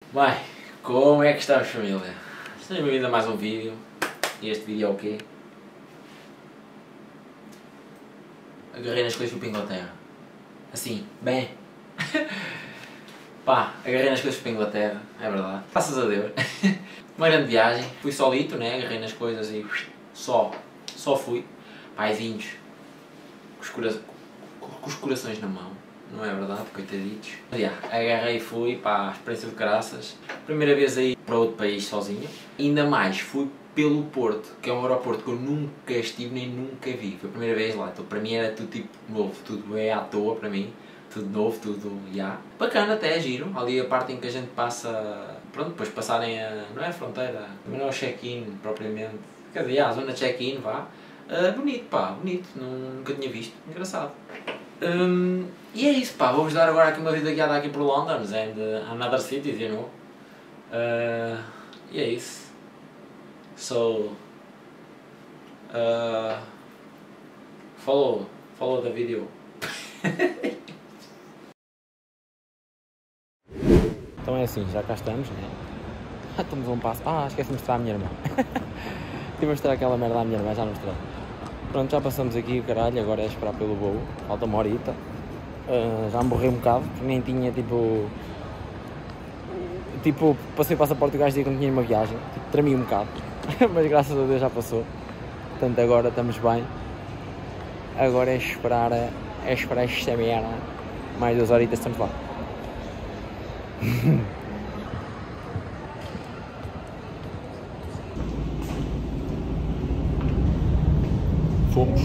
Bem, como é que estamos, família? Sejam bem-vindos a mais um vídeo. E este vídeo é o quê? Agarrei nas coisas e fui para a Inglaterra. Assim, bem. Pá, agarrei nas coisas para a Inglaterra, é verdade. Graças a Deus. Uma grande viagem. Fui solito, né? Agarrei nas coisas e só fui. Paizinhos. Com os corações na mão. Não é verdade, coitaditos. Mas, agarrei e fui, pá, experiência de caraças. Primeira vez aí para outro país sozinho. Ainda mais, fui pelo Porto, que é um aeroporto que eu nunca estive nem nunca vi. Foi a primeira vez lá, então para mim era tudo tipo novo, tudo é à toa para mim. Tudo novo, tudo, Bacana até, giro. Ali a parte em que a gente passa, pronto, depois passarem a, não é a fronteira, também não é o check-in propriamente. Quer dizer, a zona de check-in, vá. Bonito, pá, bonito, nunca tinha visto, engraçado. E é isso, pá, vou-vos dar agora aqui uma vida guiada aqui por London and another cities, you know. E é isso. So, follow the video. Então é assim, já cá estamos, né? Já estamos a um passo. Esqueci de mostrar à minha irmã. Tive a mostrar aquela merda à minha irmã, já não mostrei. Pronto, já passamos aqui o caralho, agora é esperar pelo voo. Falta uma horita. Já me borrei um bocado, porque nem tinha tipo, passei o passaporte e o gajo dizia que não tinha uma viagem. Tipo, tremi um bocado. Mas graças a Deus já passou. Portanto, agora estamos bem. Agora é esperar esta merda. Mais 2 horitas estamos lá. Fomos.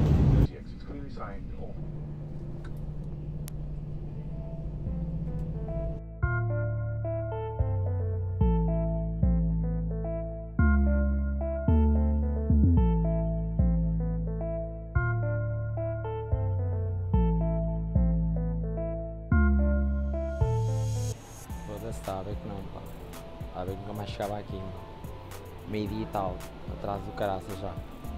Está a ver que não, pá. Está a ver que nunca mais chegava aqui, meio-dia e tal, atrás do caraças já.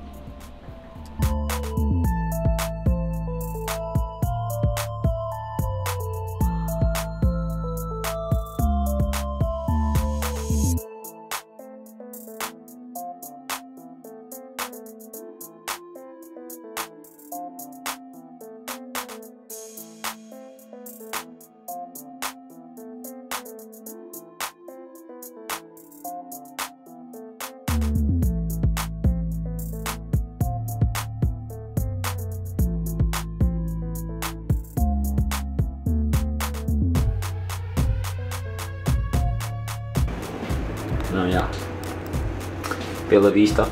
Não, já. Pela vista.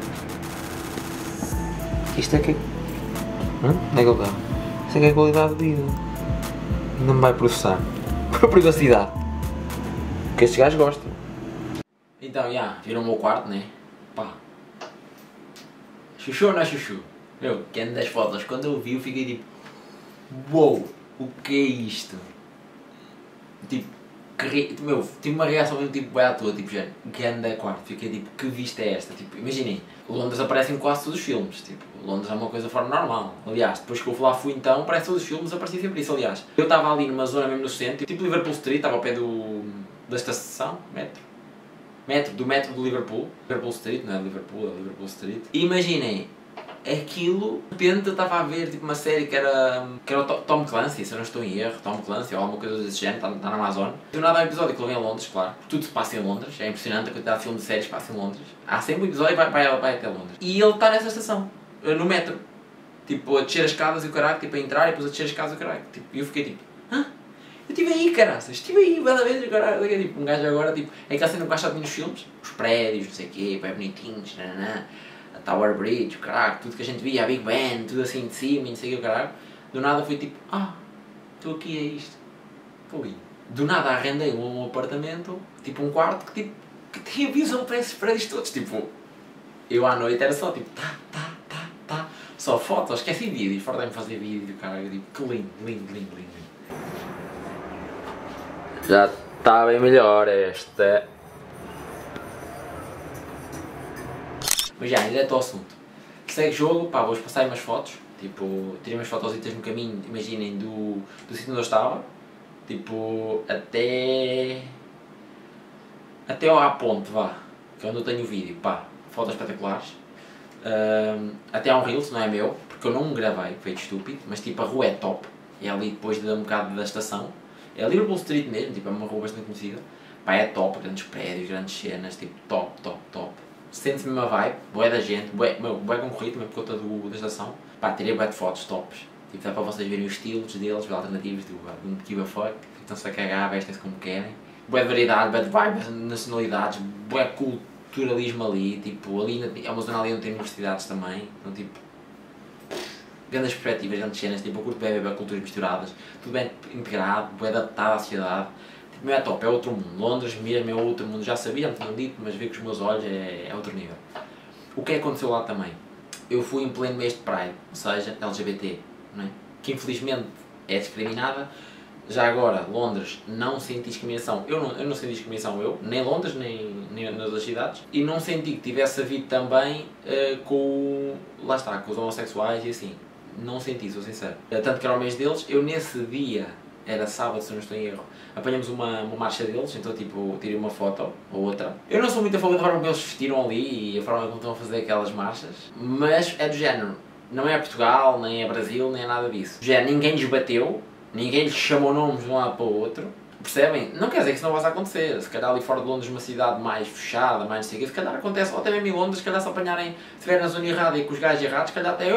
Isto é que é... Onde é que ele está? Isto é que é qualidade de vida. Não me vai processar. Por privacidade. Porque estes gajos gostam. Então, já. Viram o meu quarto, né? Pá. Chuchu ou não é chuchu? Meu, que ando das fotos. Quando eu vi, eu fiquei tipo... Uou! O que é isto? Tipo... Meu, tive uma reação mesmo tipo bem à toa, tipo, já, que anda quarto, fiquei tipo, que vista é esta? Tipo, imaginem, Londres aparece em quase todos os filmes, tipo, Londres é uma coisa fora normal. Aliás, depois que eu lá fui então, parece todos os filmes, aparecia sempre isso, aliás. Eu estava ali numa zona mesmo no centro, tipo Liverpool Street, estava ao pé da estação, do metro do Liverpool Street, não é Liverpool, é Liverpool Street. E imaginem, aquilo, de repente eu estava a ver tipo uma série que era o Tom Clancy, se eu não estou em erro, Tom Clancy ou alguma coisa desse género, está na Amazon. Do nada há um episódio que ele vem a Londres, claro, tudo se passa em Londres, é impressionante a quantidade de filmes de séries que passa em Londres. Há sempre um episódio e vai até Londres. E ele está nessa estação, no metro, tipo a descer as escadas e o caralho, tipo a entrar e depois a descer as escadas e o caralho. Tipo, e eu fiquei tipo, hã? Eu estive aí, caraças, estive aí, cada vez, caralho, tipo, um gajo agora, tipo, é aquela cena que o gajo já tinha nos filmes, os prédios, não sei o quê, bem bonitinhos, nananã. Tower Bridge, o caralho, tudo que a gente via, a Big Ben, tudo assim de cima e não sei o que, caralho. Do nada foi tipo, estou aqui, é isto. Foi. Do nada arrendei um apartamento, tipo um quarto, que tinha visão para esses prédios todos. Tipo, eu à noite era só tipo, só fotos, esqueci vídeos, fora de me fazer vídeo, caralho, tipo, que lindo. Já está bem melhor esta. Mas já, direto ao assunto. Segue jogo, pá, vou-vos passar aí umas fotos. Tipo, tirei umas fotositas no caminho, imaginem, do sítio onde eu estava. Tipo, até até à ponte, vá, que é onde eu tenho o vídeo, pá, fotos espetaculares. Até há um Reels, não é meu, porque eu não me gravei, feito estúpido, mas tipo a rua é top, é ali depois de um bocado da estação, é ali no Liverpool Street mesmo, tipo é uma rua bastante conhecida, pá, é top, grandes prédios, grandes cenas, tipo top, top, top. Sente-se mesmo a vibe, bué da gente, bué concorrido também por conta da estação, pá, tirei bué de fotos tops, tipo dá para vocês verem os estilos deles, as alternativas, tipo, don't give a fuck, estão-se a cagar, vestem-se como querem, bué de variedade, bué de vibes, nacionalidades, bué culturalismo ali, tipo, ali é uma zona ali onde tem universidades também, então tipo, grandes perspectivas, grandes cenas, tipo, eu curto bem ver culturas misturadas, tudo bem integrado, bem adaptado à sociedade, tipo, não é top, é outro mundo, Londres mesmo é outro mundo, já sabia, me tinham dito, mas ver com os meus olhos é outro nível. O que aconteceu lá também? Eu fui em pleno mês de Pride, ou seja, LGBT, não é? Que infelizmente é discriminada. Já agora, Londres, não senti discriminação, eu não senti discriminação, nem Londres, nem nas outras cidades, e não senti que tivesse havido também lá está, com os homossexuais e assim, não senti, sou sincero. Tanto que era o mês deles, eu nesse dia, era sábado se não estou em erro, apanhamos uma marcha deles, então tipo, tirei uma foto, ou outra. Eu não sou muito a favor da forma como eles vestiram ali e a forma como estão a fazer aquelas marchas, mas é do género, não é Portugal, nem é Brasil, nem é nada disso. Já ninguém lhes bateu, ninguém lhes chamou nomes de um lado para o outro, percebem? Não quer dizer que isso não possa acontecer, se calhar ali fora de Londres uma cidade mais fechada, mais não sei o quê, se calhar acontece, ou até mesmo em Londres, se calhar se apanharem, se estiverem na zona errada e com os gajos errados, se calhar até...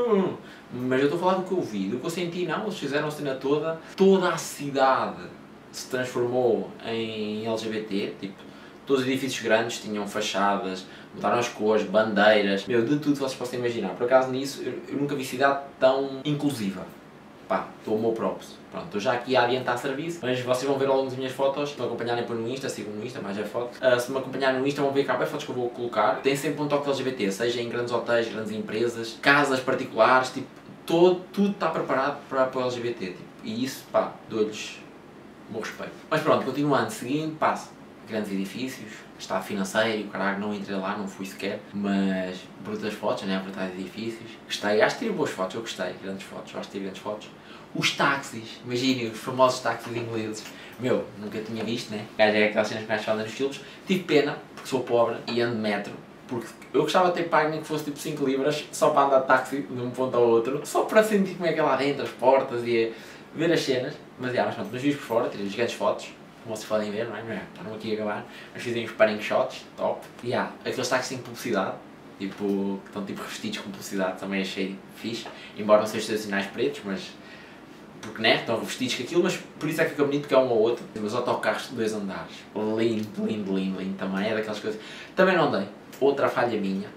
Mas eu estou a falar do que eu vi, do que eu senti, não, eles fizeram a cena toda a cidade se transformou em LGBT, tipo, todos os edifícios grandes tinham fachadas, mudaram as cores, bandeiras, meu, de tudo que vocês possam imaginar. Por acaso nisso, eu nunca vi cidade tão inclusiva. Pá, estou ao meu próprio. Pronto, estou já aqui a adiantar serviço, mas vocês vão ver ao longo das minhas fotos, se me acompanharem por no Insta, sigam no Insta, mais é foto. Se me acompanharem no Insta vão ver cá bem fotos que eu vou colocar. Tem sempre um toque LGBT, seja em grandes hotéis, grandes empresas, casas particulares, tipo, tudo está preparado para o LGBT, tipo, e isso, pá, dou-lhes bom respeito. Mas pronto, continuando, seguindo, passo. Grandes edifícios, estado financeiro, caralho, não entrei lá, não fui sequer, mas brutas fotos, né, brutais edifícios. Gostei, acho que tirei boas fotos, eu gostei, grandes fotos, acho que tirei grandes fotos. Os táxis, imaginem, os famosos táxis ingleses, meu, nunca tinha visto, né, gajo é aquelas cenas que mais falam nos filmes, tive pena, porque sou pobre e ando de metro, porque eu gostava de ter pago nem que fosse tipo 5 libras, só para andar de táxi de um ponto ao outro, só para sentir como é que é lá dentro, as portas e ver as cenas, mas pronto, mas vi por fora, tirei grandes fotos, como vocês podem ver, não é? Estão aqui a acabar, mas fizemos pairing shots, top. E aqueles táxis têm publicidade, tipo, que estão tipo revestidos com publicidade, também achei fixe, embora não sejam estacionais pretos, mas porque né, estão revestidos com aquilo, mas por isso é que fica bonito que é um ou outro. Os autocarros de 2 andares, lindo, lindo, lindo, lindo também, é daquelas coisas. Também não dei, outra falha minha,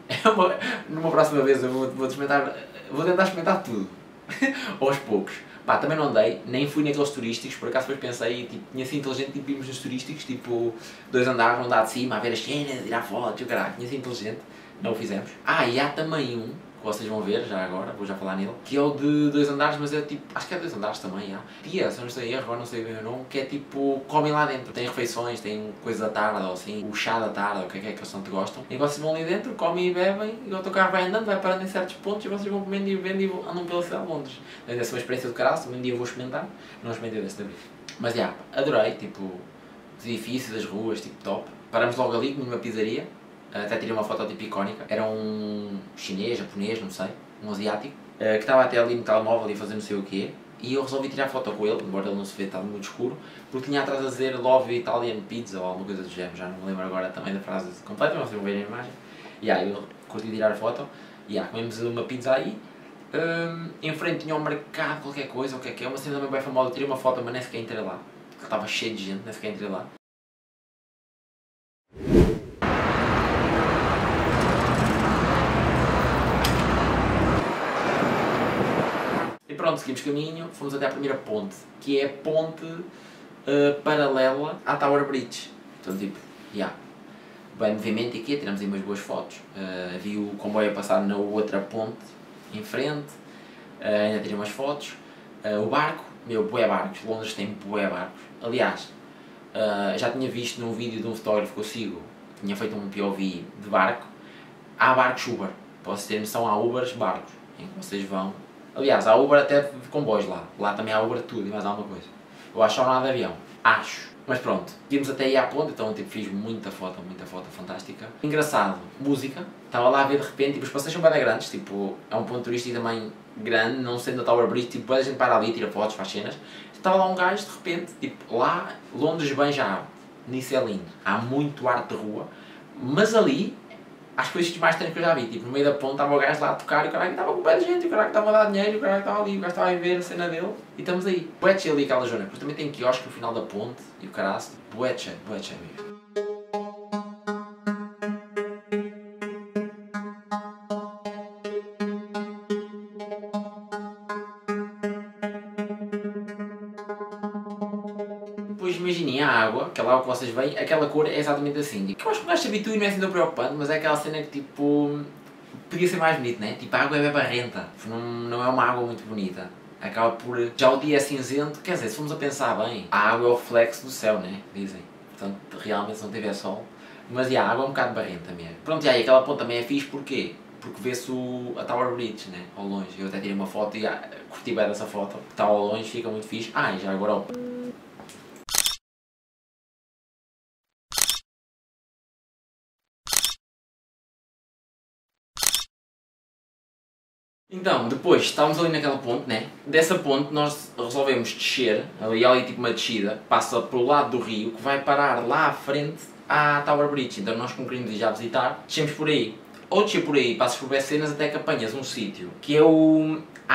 numa próxima vez eu vou tentar experimentar tudo, aos poucos. Pá, também não dei, nem fui naqueles turísticos, por acaso depois pensei, tipo, tinha sido inteligente, tipo, irmos nos turísticos, tipo, 2 andares, um andar de cima, a ver as cenas, a tirar fotos, o caralho, tinha sido inteligente, não o fizemos. E há também um, que vocês vão ver já agora, vou já falar nele, que é o de 2 andares, mas é tipo, acho que é 2 andares também, Pia, se eu não sei erro, agora não sei bem o nome, que é tipo, comem lá dentro, tem refeições, tem coisa da tarde ou assim, o chá da tarde, ou o que é que eles não te gostam, e vocês vão ali dentro, comem e bebem, e o autocarro vai andando, vai parando em certos pontos, e vocês vão comendo e bebendo e andam pela cidade de Londres. Deve ser uma experiência do caralho, um dia vou experimentar, não experimentei desta vez. Mas adorei, tipo, os edifícios, as ruas, tipo, top. Paramos logo ali, numa pizzaria, até tirei uma foto tipo icónica, era um chinês, japonês, não sei, um asiático, que estava até ali no telemóvel e a fazer não sei o quê, e eu resolvi tirar foto com ele, embora ele não se vê, estava muito escuro, porque tinha atrás a dizer Love Italian Pizza ou alguma coisa do género, já não me lembro agora também da frase completa, mas vocês vão ver a imagem. Eu curti tirar a foto, comemos uma pizza aí, em frente tinha um mercado, qualquer coisa, o que é, uma cena também bem famosa, eu tirei uma foto, mas nem sequer entrei lá, porque estava cheio de gente, nem sequer entrei lá. E pronto, seguimos caminho, fomos até à primeira ponte, que é a ponte paralela à Tower Bridge. Então tipo, bem movimento aqui, tiramos aí umas boas fotos, vi o comboio a passar na outra ponte, em frente, ainda tirei umas fotos, o barco, bué barcos, Londres tem bué barcos, aliás, já tinha visto num vídeo de um fotógrafo que eu sigo, tinha feito um POV de barco, há barcos Uber, para vocês terem noção, há Ubers barcos, em que vocês vão. Aliás, há Uber até de comboios lá também há Uber de tudo e mais alguma coisa. Eu acho só não há de avião, acho. Mas pronto, íamos até aí à ponte, então tipo, fiz muita foto fantástica. Engraçado, música, estava lá a ver de repente, tipo, os passeios são bem grandes, tipo, é um ponto turístico também grande, não sendo a Tower Bridge, tipo, a gente para ali, tira fotos, faz cenas. Estava lá um gajo de repente, tipo, lá, Londres bem já há, nisso é lindo, há muito arte de rua, mas ali, às coisas mais estranhas que eu já vi, tipo, no meio da ponte estava o gajo lá a tocar e o caralho estava com o pé de gente, o caralho estava a dar dinheiro, o caralho estava ali, o gajo estava a ver a cena dele e estamos aí. Bué cheio ali aquela zona, depois também tem quiosque no final da ponte e o caralho, bué cheio mesmo. Depois imaginem a água, aquela água que vocês veem, aquela cor é exatamente assim. Tipo, eu acho que o gajo se habitua e não é assim tão preocupante, mas é aquela cena que tipo, podia ser mais bonito, né? Tipo, a água é bem barrenta, não é uma água muito bonita. Acaba por... Já o dia é cinzento, quer dizer, se formos a pensar bem, a água é o reflexo do céu, né? Dizem. Portanto, realmente se não tiver sol. Mas a água é um bocado barrenta mesmo. Pronto, e aí aquela ponta também é fixe, porquê? Porque vê-se a Tower Bridge, né? Ao longe. Eu até tirei uma foto e curti bem dessa foto. Está ao longe, fica muito fixe. Ah, e já agora ó. Então, depois estávamos ali naquela ponte, né? Dessa ponte nós resolvemos descer, ali tipo uma descida, passa pelo lado do rio, que vai parar lá à frente à Tower Bridge. Então nós, como queríamos ir já visitar, descemos por aí. Ou descer por aí, passas por bem cenas até que apanhas um sítio, que é o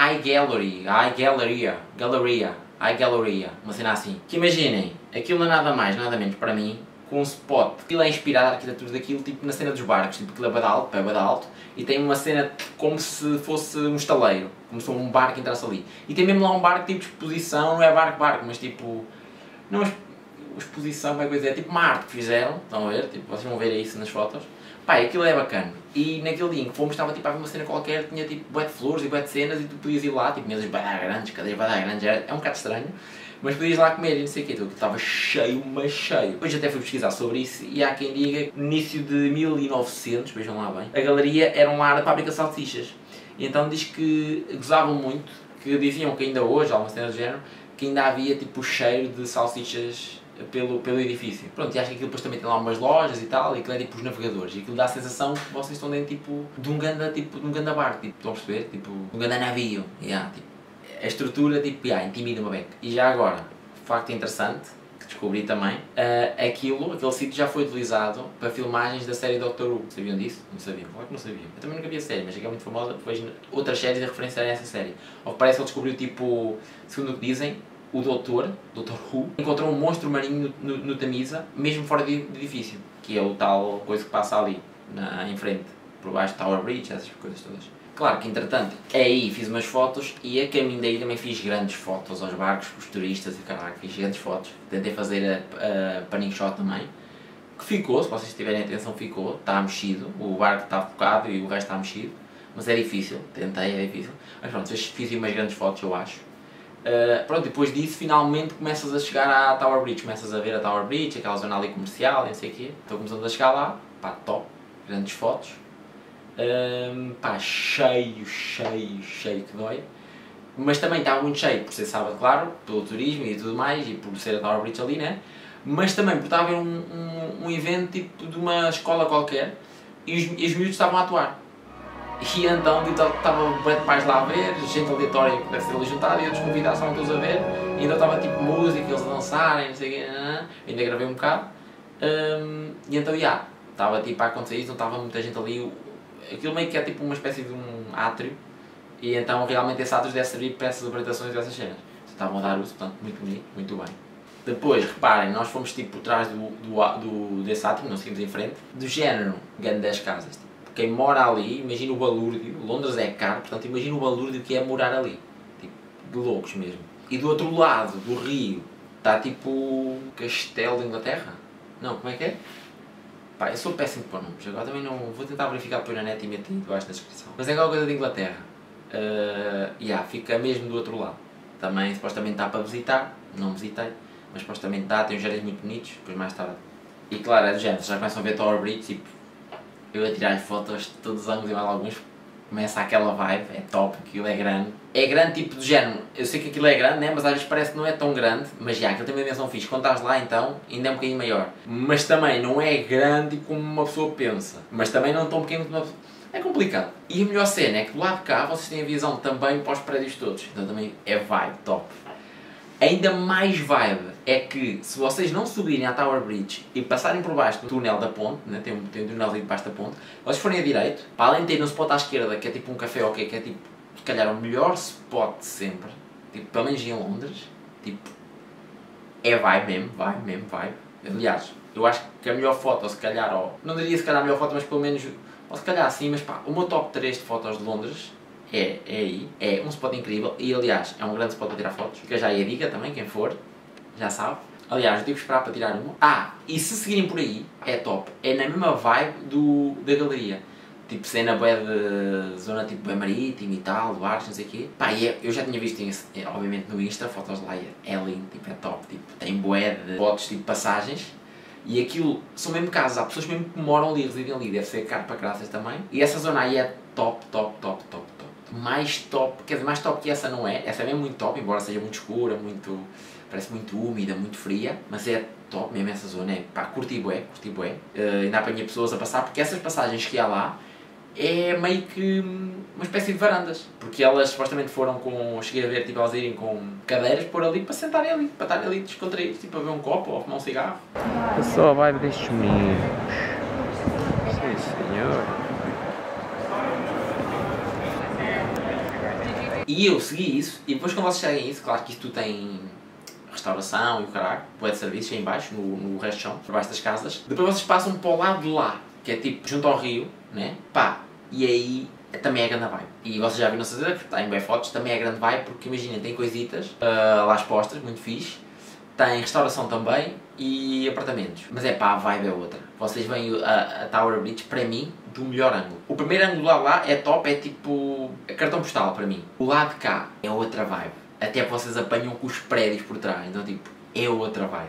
Galleria, uma cena assim. Que imaginem, aquilo não é nada mais, nada menos para mim, com um spot. Aquilo é inspirado, a arquitetura daquilo, tipo na cena dos barcos, tipo aquilo é bué de alto, e tem uma cena como se fosse um estaleiro, como se fosse um barco que entrasse ali. E tem mesmo lá um barco tipo exposição, não é barco, mas tipo... Não é exposição, como é que eu dizer, é tipo uma arte que fizeram, estão a ver? Tipo, vocês vão ver isso nas fotos. Pá, aquilo é bacana. E naquele dia em que fomos estava tipo a ver uma cena qualquer, tinha tipo bué de flores e bué de cenas e tu podias ir lá, tipo mesas bué grandes, cadeiras bué grandes, é um bocado estranho. Mas podias lá comer e não sei o quê, então estava cheio, mas cheio. Depois até fui pesquisar sobre isso e há quem diga que no início de 1900, vejam lá bem, a galeria era um lar de fábrica de salsichas. E então diz que gozavam muito, que diziam que ainda hoje, alguma cena do género, que ainda havia tipo cheiro de salsichas pelo edifício. Pronto, e acho que aquilo depois também tem lá umas lojas e tal, e aquilo é tipo os navegadores. E aquilo dá a sensação que vocês estão dentro tipo, de um ganda barco, tipo, estão a perceber? Tipo, de um ganda navio. Yeah, tipo, a estrutura tipo, intimida uma beca. E já agora, facto interessante, que descobri também, aquele sítio já foi utilizado para filmagens da série Doctor Who. Sabiam disso? Não sabiam? Claro que não sabiam. Eu também nunca vi a série, mas é que é muito famosa, depois outras séries a referenciarem essa série. Ou que parece que ele descobriu tipo, segundo o que dizem, o Dr. Who, encontrou um monstro marinho no Tamisa, mesmo fora de edifício, que é o tal coisa que passa ali, em frente, por baixo de Tower Bridge, essas coisas todas. Claro que, entretanto, aí fiz umas fotos e a caminho daí também fiz grandes fotos aos barcos, os turistas e caralho, fiz grandes fotos. Tentei fazer a panning shot também, que ficou, se vocês tiverem atenção, ficou, está mexido, o barco está focado e o resto está mexido, mas é difícil, tentei, é difícil. Mas pronto, fiz umas grandes fotos, eu acho. Pronto, depois disso finalmente começas a chegar à Tower Bridge, começas a ver a Tower Bridge, aquela zona ali comercial, não sei o quê. Então começamos a chegar lá, pá, top, grandes fotos. Pá, cheio que dói. Mas também estava muito cheio, por ser sábado, claro, pelo turismo e tudo mais, e por ser a Tower Bridge ali, né? Mas também por estar a haver um evento tipo de uma escola qualquer e os miúdos estavam a atuar. E então estava bem de pais lá a ver, gente aleatória que deve ser ali juntada e outros convidados estavam todos a ver. E então estava tipo música, eles a dançarem, não sei o quê, ainda gravei um bocado. E então estava tipo a acontecer isso, não estava muita gente ali. Aquilo meio que é tipo uma espécie de um átrio. E então realmente esse átrio deve servir para essas apresentações e essas cenas. Estavam a dar uso, portanto muito bonito, muito bem. Depois, reparem, nós fomos tipo por trás desse átrio, não seguimos em frente, do género grande das casas. Quem mora ali, imagina o balúrdio, Londres é caro, portanto imagina o balúrdio que é morar ali, tipo, de loucos mesmo. E do outro lado do rio está tipo o Castelo de Inglaterra? Não, como é que é? Pá, eu sou péssimo para nomes, agora também não vou tentar verificar depois na net e meter debaixo na descrição. Mas é aquela coisa de Inglaterra, fica mesmo do outro lado. Também supostamente está para visitar, não visitei, mas supostamente está, tem uns jardins muito bonitos, depois mais tarde. E claro, é do género, já começam a ver Tower Bridge, tipo, eu a tirar fotos todos os anos e mais alguns, começa aquela vibe, é top, aquilo é grande. É grande tipo de género, eu sei que aquilo é grande, né? Mas às vezes parece que não é tão grande, mas já, aquilo tem uma dimensão fixe. Quando estás lá então, ainda é um bocadinho maior. Mas também não é grande como uma pessoa pensa. Mas também não tão pequeno como uma pessoa... É complicado. E a melhor cena é que do lado de cá vocês têm a visão também para os prédios todos. Então também é vibe, top. Ainda mais vibe é que se vocês não subirem à Tower Bridge e passarem por baixo do túnel da ponte, né? tem um túnel ali debaixo da ponte, vocês forem a direito, para além de ter um spot à esquerda que é tipo um café ok, que é tipo, se calhar o melhor spot de sempre, tipo, pelo menos em Londres, tipo, é vibe mesmo, vibe. Aliás, eu acho que a melhor foto, ou se calhar, ou, não diria se calhar a melhor foto, mas pelo menos, ou se calhar sim, mas pá, o meu top 3 de fotos de Londres é aí, é um spot incrível e aliás é um grande spot para tirar fotos, fica já aí a dica também, quem for, já sabe. Aliás, eu tive que esperar para tirar uma. E se seguirem por aí, é top, é na mesma vibe da galeria. Tipo cena bué de zona tipo bué marítimo e tal, de barcos, não sei o quê. Pá, eu já tinha visto isso, obviamente no Insta, fotos lá, é lindo, tipo, é top, tipo, tem bué de fotos, tipo passagens. E aquilo, são mesmo casas, há pessoas mesmo que moram ali, residem ali, deve ser caro para graças também. E essa zona aí é top. Mais top, quer dizer, mais top que essa não é, essa é mesmo muito top, embora seja muito escura, muito, parece muito úmida, muito fria, mas é top mesmo essa zona, é pá, curti bué. Ainda apanhei pessoas a passar, porque essas passagens que há lá, é meio que uma espécie de varandas, porque elas supostamente foram com, cheguei a ver, tipo, elas irem com cadeiras por ali para sentarem ali, para estarem ali descontraídos, tipo a ver um copo ou a fumar um cigarro. É só a vibe destes meninos. Sim, senhor. E eu segui isso, e depois quando vocês seguem isso, claro que isto tem restauração e o caralho, bué de serviços aí em baixo, no resto do chão, por baixo das casas. Depois vocês passam para o lado de lá, que é tipo junto ao rio, né? Pá, e aí também é grande vibe. E vocês já viram, não sei dizer, porque está em bem fotos, também é grande vibe, porque imaginem, tem coisitas lá expostas, muito fixe. Tem restauração também e apartamentos. Mas é pá, a vibe é outra. Vocês veem a Tower Bridge, para mim, do melhor ângulo. O primeiro ângulo lá é top, é tipo cartão postal para mim. O lado de cá é outra vibe. Até vocês apanham com os prédios por trás. Então tipo, é outra vibe.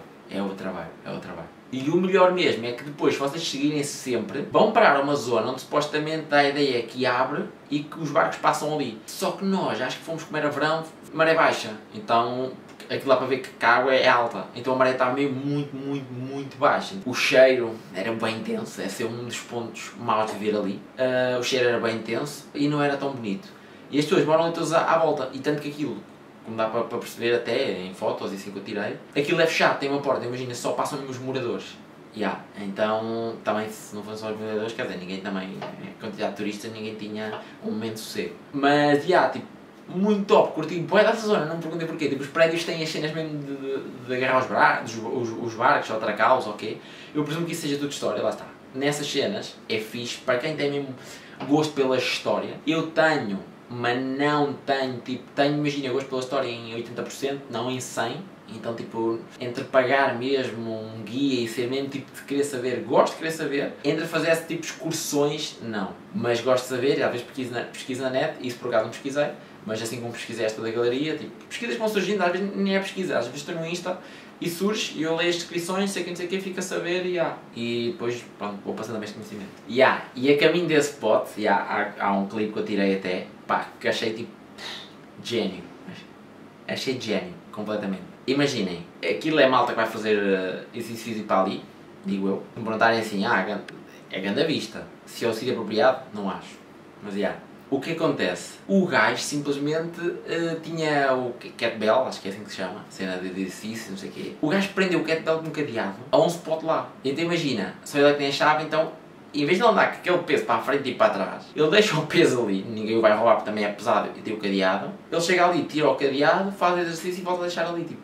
E o melhor mesmo é que depois, se vocês seguirem sempre, vão parar a uma zona onde supostamente dá a ideia que abre e que os barcos passam ali. Só que nós, acho que fomos comer a verão, maré baixa. Então aquilo lá para ver que a água é alta, então a maré estava meio muito baixa. O cheiro era bem intenso, esse é um dos pontos maus de ver ali. O cheiro era bem intenso e não era tão bonito. E as pessoas moram ali todas à volta, e tanto que aquilo, como dá para perceber até em fotos e assim que eu tirei, aquilo é fechado, tem uma porta, imagina, só passam mesmo os moradores. Então, também se não fossem só os moradores, quer dizer, ninguém também, a quantidade de turistas, ninguém tinha um momento de sossego. Mas, tipo, muito top, curti bué dessa zona, não me perguntei porquê, tipo, os prédios têm as cenas mesmo de agarrar os barcos, ou atracá-los, ok? Eu presumo que isso seja tudo história, lá está. Nessas cenas, é fixe, para quem tem mesmo gosto pela história, eu tenho, mas não tenho, tipo, imagina, gosto pela história em 80%, não em 100%, então, tipo, entre pagar mesmo um guia e ser mesmo, tipo, de querer saber, gosto de querer saber, entre fazer esse tipo de excursões, não. Mas gosto de saber, às vezes pesquiso na net, isso por acaso não pesquisei, mas assim como pesquisei esta da galeria, tipo, pesquisas que vão surgindo, às vezes nem é pesquisa, às vezes estou no Insta e surge, e eu leio as descrições, sei que não sei o que, fico a saber e depois, pronto, vou passando a mais conhecimento. E a caminho desse spot, há um clipe que eu tirei até, pá, que achei tipo, gênio, achei gênio, completamente. Imaginem, aquilo é malta que vai fazer exercício físico para ali, digo eu, me perguntarem assim, é grande a vista, se é o sítio apropriado, não acho, mas o que acontece? O gajo simplesmente tinha o kettlebell, acho que é assim que se chama, cena de exercício, não sei o quê. O gajo prendeu o kettlebell com um cadeado a um spot lá. Então imagina, só ele é que tem a chave, então em vez de ele andar com aquele peso para a frente e para trás, ele deixa o peso ali, ninguém o vai roubar porque também é pesado e tem o cadeado. Ele chega ali, tira o cadeado, faz o exercício e volta a deixar ali, tipo.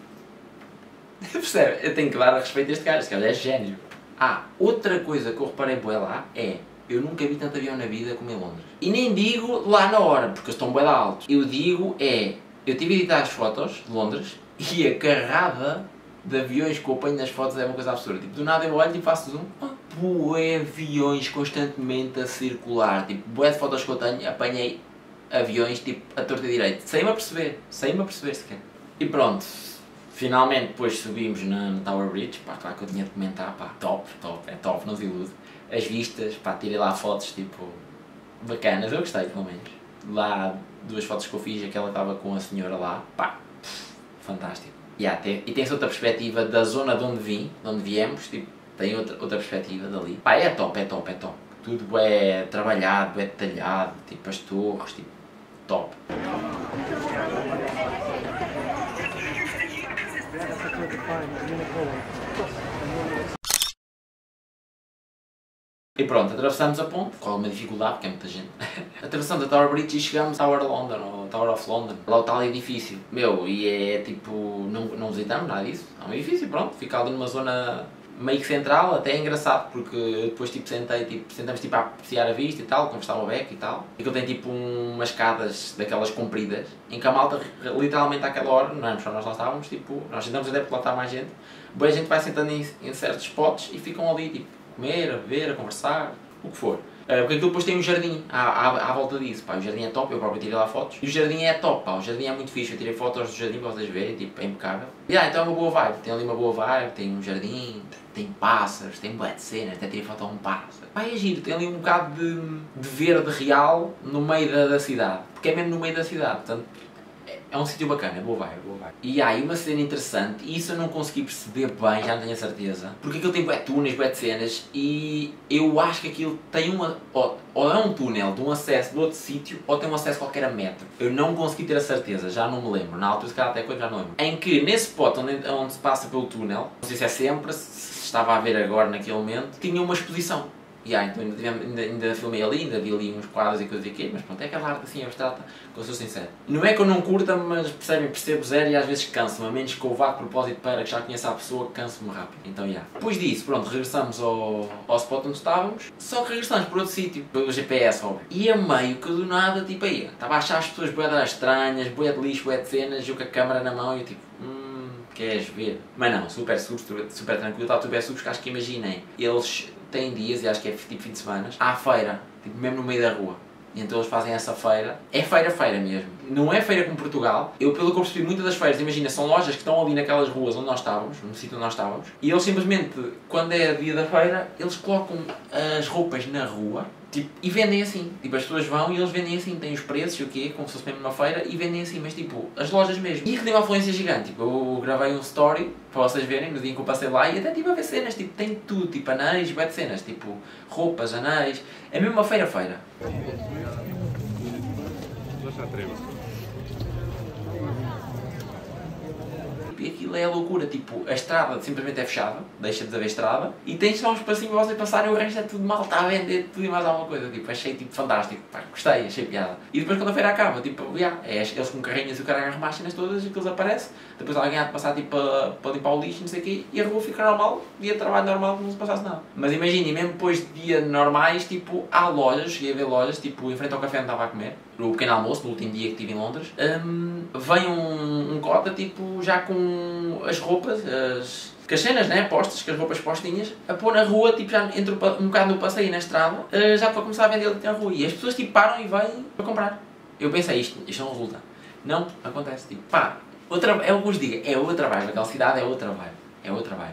Percebe? Eu tenho que dar a respeito a este gajo, esse gajo é gênio. Outra coisa que eu reparei bué lá é, eu nunca vi tanto avião na vida como em Londres. E nem digo lá na hora, porque eles estão bué da altos. Eu digo eu tive a editar as fotos de Londres e a carrada de aviões que eu apanho nas fotos é uma coisa absurda. Tipo, do nada eu olho e faço zoom, bué aviões constantemente a circular. Tipo, bué de fotos que eu tenho, apanhei aviões tipo a torta e direito. Sem-me a perceber sequer. E pronto. Finalmente depois subimos na Tower Bridge, pá, claro que eu tinha de comentar, pá, top, é top, não se ilude. As vistas, pá, tirei lá fotos, tipo, bacanas, eu gostei pelo menos. Lá, 2 fotos que eu fiz, aquela estava com a senhora lá, pá, fantástico. E tem-se outra perspectiva da zona de onde viemos, tipo, tem outra perspectiva dali. Pá, é top, é top, é top. Tudo é trabalhado, é detalhado, tipo as torres, tipo, top. E pronto, atravessamos a ponte, com alguma dificuldade, porque é muita gente. Atravessamos a Tower Bridge e chegamos ao Tower London, ou Tower of London. Lá está o edifício. Meu, e é tipo, não visitamos nada disso. É um edifício, pronto, fica ali numa zona meio que central, até é engraçado, porque eu depois tipo, sentamos tipo, a apreciar a vista e tal, conversar o beco e tal. E aquilo tem tipo umas escadas daquelas compridas, em que a malta, literalmente àquela hora, não é só nós lá estávamos, tipo, nós sentamos até porque lá está mais gente, boa gente vai sentando em certos spots e ficam ali tipo, comer, a beber, a conversar, o que for. Porque aquilo depois tem um jardim à volta disso, pá, o jardim é top, eu próprio tirei lá fotos. E o jardim é top, pá, o jardim é muito fixe, eu tirei fotos do jardim para vocês verem, tipo, é impecável. E então é uma boa vibe, tem ali uma boa vibe, tem um jardim, tem pássaros, tem bué de cenas, até tirei foto a um pássaro. Pá, é giro, tem ali um bocado de verde real no meio da cidade, porque é mesmo no meio da cidade, portanto, é um sítio bacana, é boa vibe, é boa vibe. E há aí uma cena interessante, e isso eu não consegui perceber bem, já não tenho a certeza, porque aquilo tem bué túneis, bué de cenas, e eu acho que aquilo tem ou é um túnel de um acesso de outro sítio, ou tem um acesso qualquer a metro. Eu não consegui ter a certeza, já não me lembro, na altura se calhar até coisa já não lembro. Em que nesse spot onde se passa pelo túnel, não sei se é sempre, se estava a ver agora naquele momento, tinha uma exposição. Então ainda filmei ali, ainda vi ali uns quadros e coisas aqui, mas pronto, é aquela arte assim abstrata, que eu sou sincero. Não é que eu não curta, mas percebo zero e às vezes canso-me, a menos que eu vá de propósito para que já conheça a pessoa, canso-me rápido. Então, Depois disso, pronto, regressamos ao spot onde estávamos, só que regressamos por outro sítio, pelo GPS, óbvio. E a meio que do nada, tipo aí, estava a achar as pessoas bué estranhas, bué de lixo, bué de cenas, eu com a câmera na mão e eu tipo, queres ver? Mas não, super tranquilo, está tudo bem subs, que acho que imaginem, eles têm dias, e acho que é tipo fim de semana, há feira, tipo mesmo no meio da rua. E então eles fazem essa feira, é feira mesmo. Não é feira como Portugal. Eu, pelo que eu percebi, muitas das feiras, imagina, são lojas que estão ali naquelas ruas onde nós estávamos, no sítio onde nós estávamos, e eles simplesmente, quando é dia da feira, eles colocam as roupas na rua, tipo, e vendem assim. Tipo, as pessoas vão e eles vendem assim, têm os preços e o quê, como se fosse mesmo numa feira, e vendem assim, mas tipo, as lojas mesmo. E que tem uma afluência gigante, tipo, eu gravei um story, para vocês verem, no dia em que eu passei lá, e até tive a ver cenas, tipo, tem tudo, tipo, anéis, bué de cenas, tipo, roupas, anéis, é mesmo uma feira. E aquilo é a loucura, tipo, a estrada simplesmente é fechada, deixa de haver estrada, e tens só um espacinho para vocês passarem, o resto é tudo mal, está a vender tudo e mais alguma coisa, tipo, achei tipo fantástico, pá, gostei, achei piada. E depois quando a feira acaba, tipo, eles com carrinhas e o caralho arrumam as cenas todas, aquilo desaparece, depois alguém há de passar tipo para limpar o lixo, não sei o quê, e a rua fica normal, dia de trabalho normal, não se passasse nada. Mas imaginem, mesmo depois de dias normais, tipo, há lojas, cheguei a ver lojas, tipo, em frente ao café onde estava a comer, no pequeno almoço, no último dia que estive em Londres, vem um cota, tipo, já com as roupas, as cenas, né, postas, com as roupas postinhas, a pôr na rua, tipo, já entre um bocado no passeio na estrada, já para começar a vender ali na rua. E as pessoas, tipo, param e vêm para comprar. Eu pensei, isto não resulta. Não, acontece, tipo, pá, é o que vos digo, é outra vibe, aquela cidade é outra vibe. É outra vibe.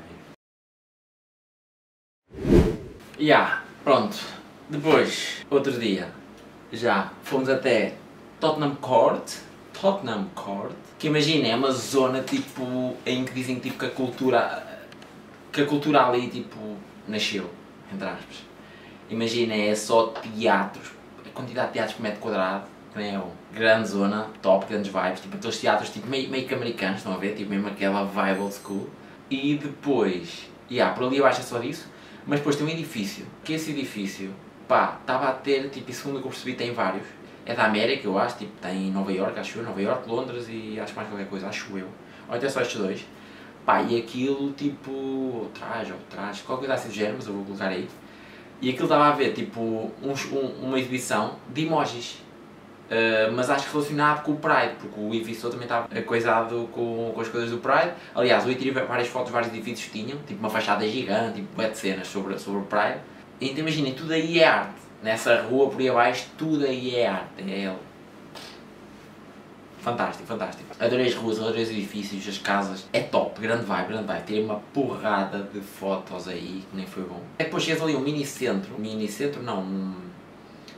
Pronto. Depois, outro dia, já fomos até Tottenham Court, que imagina, é uma zona tipo em que dizem tipo, que a cultura ali tipo nasceu, entre aspas. Imagina, é só teatros, a quantidade de teatros por metro quadrado, que nem é uma grande zona, top, grandes vibes, tipo aqueles teatros tipo, meio que americanos, estão a ver, tipo mesmo aquela vibe old school. E depois, por ali abaixo é só disso, mas depois tem um edifício, que esse edifício, pá, estava a ter, tipo, e segundo o que eu percebi tem vários. É da América, eu acho, tipo, tem em Nova York, acho eu, Nova York, Londres e acho mais qualquer coisa, acho eu. Ou até só estes dois. Pá, e aquilo, tipo, traje, qualquer coisa assim do género, mas eu vou colocar aí. E aquilo estava a ver, tipo, uma exibição de emojis. Mas acho que relacionado com o Pride, porque o edifício também estava coisado com as coisas do Pride. Aliás, eu tirei várias fotos, vários edifícios tinham, tipo uma fachada gigante, tipo, bué de cenas sobre o Pride. Então imaginem, tudo aí é arte. Nessa rua por aí abaixo, tudo aí é arte. É fantástico. Adorei as ruas, adorei os edifícios, as casas. É top, grande vibe. Tirei uma porrada de fotos aí, que nem foi bom. Depois chegas ali um mini centro não,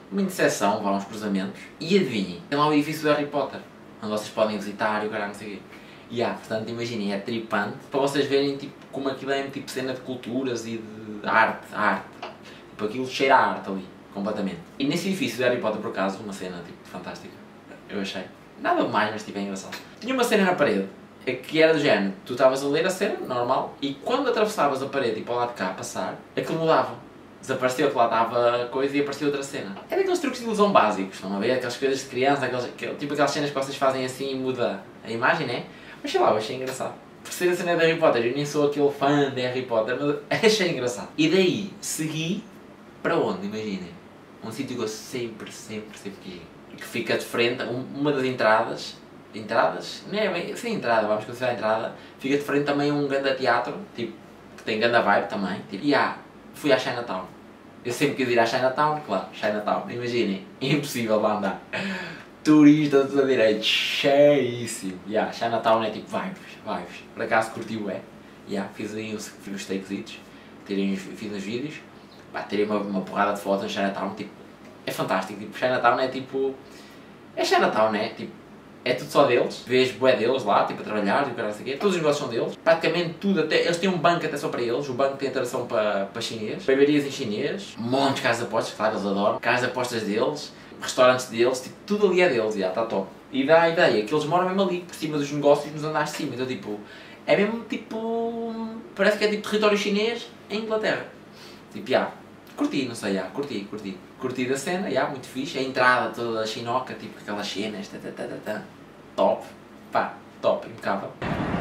uma interseção, vá uns cruzamentos, e adivinhem, tem lá o edifício do Harry Potter, onde vocês podem visitar e o caralho não sei o quê. Portanto, imaginem, é tripante, para vocês verem tipo, como aquilo é tipo cena de culturas e de arte. Tipo, aquilo cheira a arte ali, completamente. E nesse edifício do Harry Potter, por acaso, uma cena tipo, fantástica, eu achei. Nada mais, mas tipo, é engraçado. Tinha uma cena na parede, que era do género, tu estavas a ler a cena, normal, e quando atravessavas a parede e para o lado de cá a passar, aquilo mudava. Desapareceu que lá estava a coisa e apareceu outra cena. É daqueles truques de ilusão básicos, estão a ver? Aquelas coisas de criança, tipo aquelas cenas que vocês fazem assim e muda a imagem, né? Mas sei lá, eu achei engraçado. Por ser a cena de Harry Potter, eu nem sou aquele fã de Harry Potter, mas achei engraçado. E daí, segui para onde, imaginem? Um sítio que eu sempre quis ir. Que fica de frente, uma das entradas, não é bem, sem entrada, vamos considerar a entrada, fica de frente também um grande teatro, tipo, que tem grande vibe também, tipo, fui à Chinatown. Eu sempre quis ir à Chinatown, claro, Chinatown, imaginem, impossível lá andar. Turista de toda a direita, cheíssimo. Chinatown é tipo vibes. Por acaso curti o fiz aí uns takesitos, fiz uns vídeos, tirei uma porrada de fotos em Chinatown, tipo, é fantástico, tipo, Chinatown é tipo, é Chinatown, né? Tipo, é tudo só deles, vês bué deles lá, tipo, a trabalhar, tipo, não sei o quê, todos os negócios são deles, praticamente tudo, até, eles têm um banco até só para eles, o banco tem interação para chinês, beberarias em chinês, montes de casas de apostas, claro, eles adoram, casas de apostas deles, restaurantes deles, tipo, tudo ali é deles, está top. E dá a ideia que eles moram mesmo ali, por cima dos negócios, nos andares de cima, então tipo, é mesmo tipo, parece que é tipo território chinês em Inglaterra. Tipo, curti, não sei, curti. Curti da cena, muito fixe, a entrada toda chinoca, tipo aquelas cenas, top, top, impecável.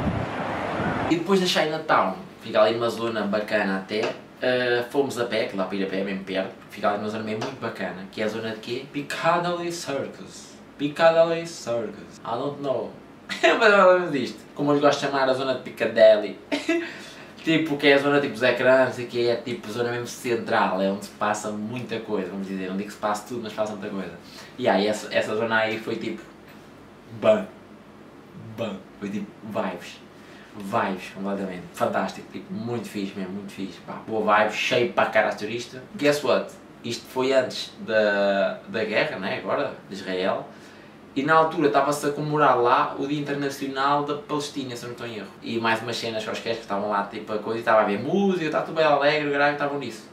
E depois da Chinatown, fica ali numa zona bacana até, fomos a pé, que lá para ir a pé é mesmo perto, fica ali numa zona mesmo muito bacana, que é a zona de quê? Piccadilly Circus. I don't know. Mas eu disto, como eu lhe gosto de chamar a zona de Piccadilly. Tipo, que é a zona tipo dos ecrãs e que é tipo zona mesmo central, é onde se passa muita coisa, vamos dizer, não digo que se passa tudo, mas passa muita coisa. E essa zona aí foi tipo, foi tipo vibes completamente, fantástico, tipo, muito fixe mesmo, muito fixe, boa vibe, cheio para a cara de turista. Guess what? Isto foi antes da guerra, né, agora, de Israel. E na altura estava-se a comemorar lá o Dia Internacional da Palestina, se não estou em erro. E mais umas cenas quaisquer que estavam lá, tipo a coisa, e estava a ver música, estava tudo bem alegre, o caralho, estavam nisso.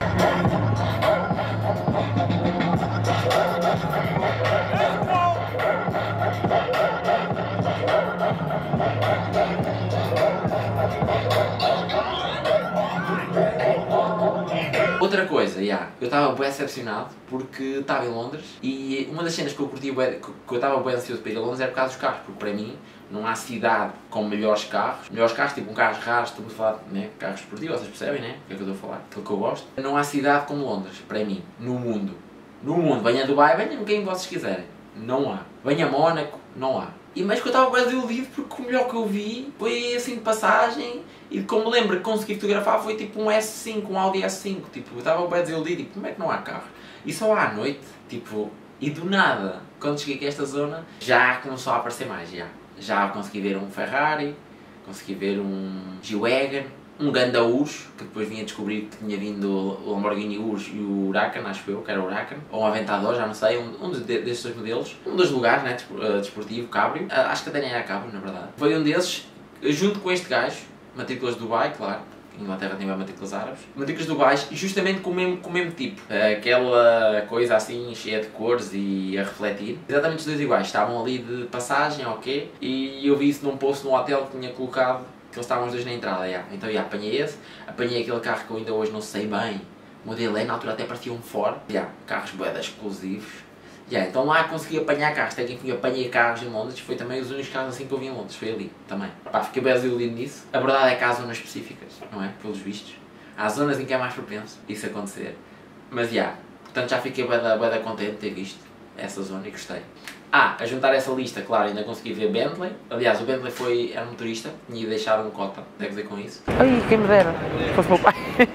Outra coisa, eu estava bem decepcionado porque estava em Londres e uma das cenas que eu curti que eu estava bem ansioso para ir a Londres era por causa dos carros, porque para mim não há cidade com melhores carros, tipo carros raros, estamos a falar, né, carros esportivos, vocês percebem, né, o que é que eu estou a falar, aquilo que eu gosto. Não há cidade como Londres, para mim, no mundo, venha a Dubai, venha quem vocês quiserem, não há, venha a Mónaco, não há. Mas que eu estava bem desiludido porque o melhor que eu vi foi assim de passagem e como me lembro que consegui fotografar foi tipo um S5, um Audi S5, tipo, eu estava bem desiludido e como é que não há carro? E só há à noite, tipo, e do nada, quando cheguei aqui a esta zona, já começou a aparecer mais, já consegui ver um Ferrari, consegui ver um G-Wagon, um Ganda Urus, que depois vim a descobrir que tinha vindo o Lamborghini Urus e o Huracan, acho eu, que era o Huracan, ou um Aventador, já não sei, um desses dois modelos, um dos lugares, né, desportivo, Cabrio, acho que até nem era Cabrio, na verdade. Foi um desses, junto com este gajo, matrículas de Dubai, claro, Inglaterra tem bem matrículas árabes, matrículas de Dubai, justamente com o mesmo tipo, aquela coisa assim, cheia de cores e a refletir, exatamente os dois iguais, estavam ali de passagem, ok, e eu vi isso num post num hotel que tinha colocado, que eles estavam os dois na entrada, então apanhei apanhei aquele carro que eu ainda hoje não sei bem, o modelo é, na altura até parecia um Ford, carros bué exclusivos, então lá consegui apanhar carros, até que enfim apanhei carros em Londres, foi também os únicos carros assim que eu vi em Londres, foi ali, também. Fiquei bem desiludido nisso, a verdade é que há zonas específicas, não é, pelos vistos, há zonas em que é mais propenso isso acontecer, mas portanto já fiquei bem contente de ter visto essa zona e gostei. A juntar essa lista, claro, ainda consegui ver Bentley. Aliás, o Bentley era um motorista, tinha deixado um cota, deve dizer com isso. Ai, quem me dera, fosse meu pai.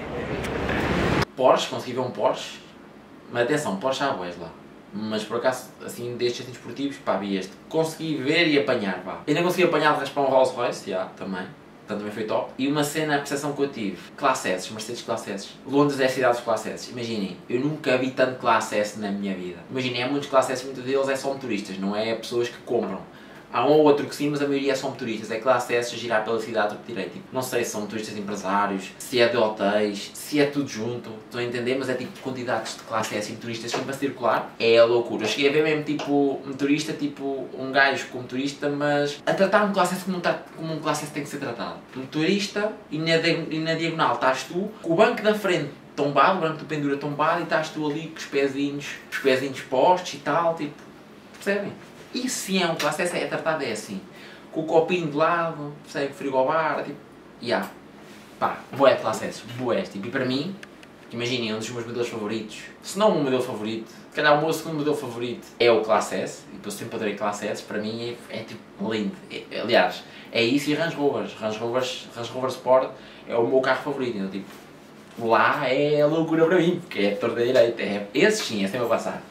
Porsche, consegui ver um Porsche. Mas atenção, Porsche há boas lá. Mas por acaso, assim, destes assim, esportivos, vi este. Consegui ver e apanhar, Ainda consegui apanhar de raspar um Rolls Royce, também. portanto também foi top. E uma cena, a percepção que eu tive, classe S, Mercedes classe S. Londres é a cidade dos classe S. Imaginem, eu nunca vi tanto classe S na minha vida. Imaginem, há muitos classe S, muitos deles é só motoristas, não é pessoas que compram. Há um ou outro que sim, mas a maioria são motoristas. É classe S a girar pela cidade do direito. Tipo, não sei se são motoristas empresários, se é de hotéis, se é tudo junto. Estão a entender? Mas é tipo quantidades de classe S e motoristas sempre a circular. É a loucura. Eu cheguei a ver mesmo tipo motorista, tipo um gajo com motorista, mas a tratar um classe S como um classe S tem que ser tratado. Motorista e na diagonal estás tu, com o banco da frente tombado, o banco do pendura tombado e estás tu ali com os pezinhos postos e tal, tipo, percebem? E se é um classe S, é tratado é assim, com o copinho de lado, percebe, frigobar, tipo, pá, bué de classe S, bué, tipo, e para mim, imaginem, um dos meus modelos favoritos, se não o meu modelo favorito, se calhar o meu segundo modelo favorito é o classe S, e eu sempre adorei classe S, para mim é tipo lindo, aliás, é isso e Range Rover Sport é o meu carro favorito, então, tipo, lá é a loucura para mim, porque é torta direita, esse sim, esse é o meu passar.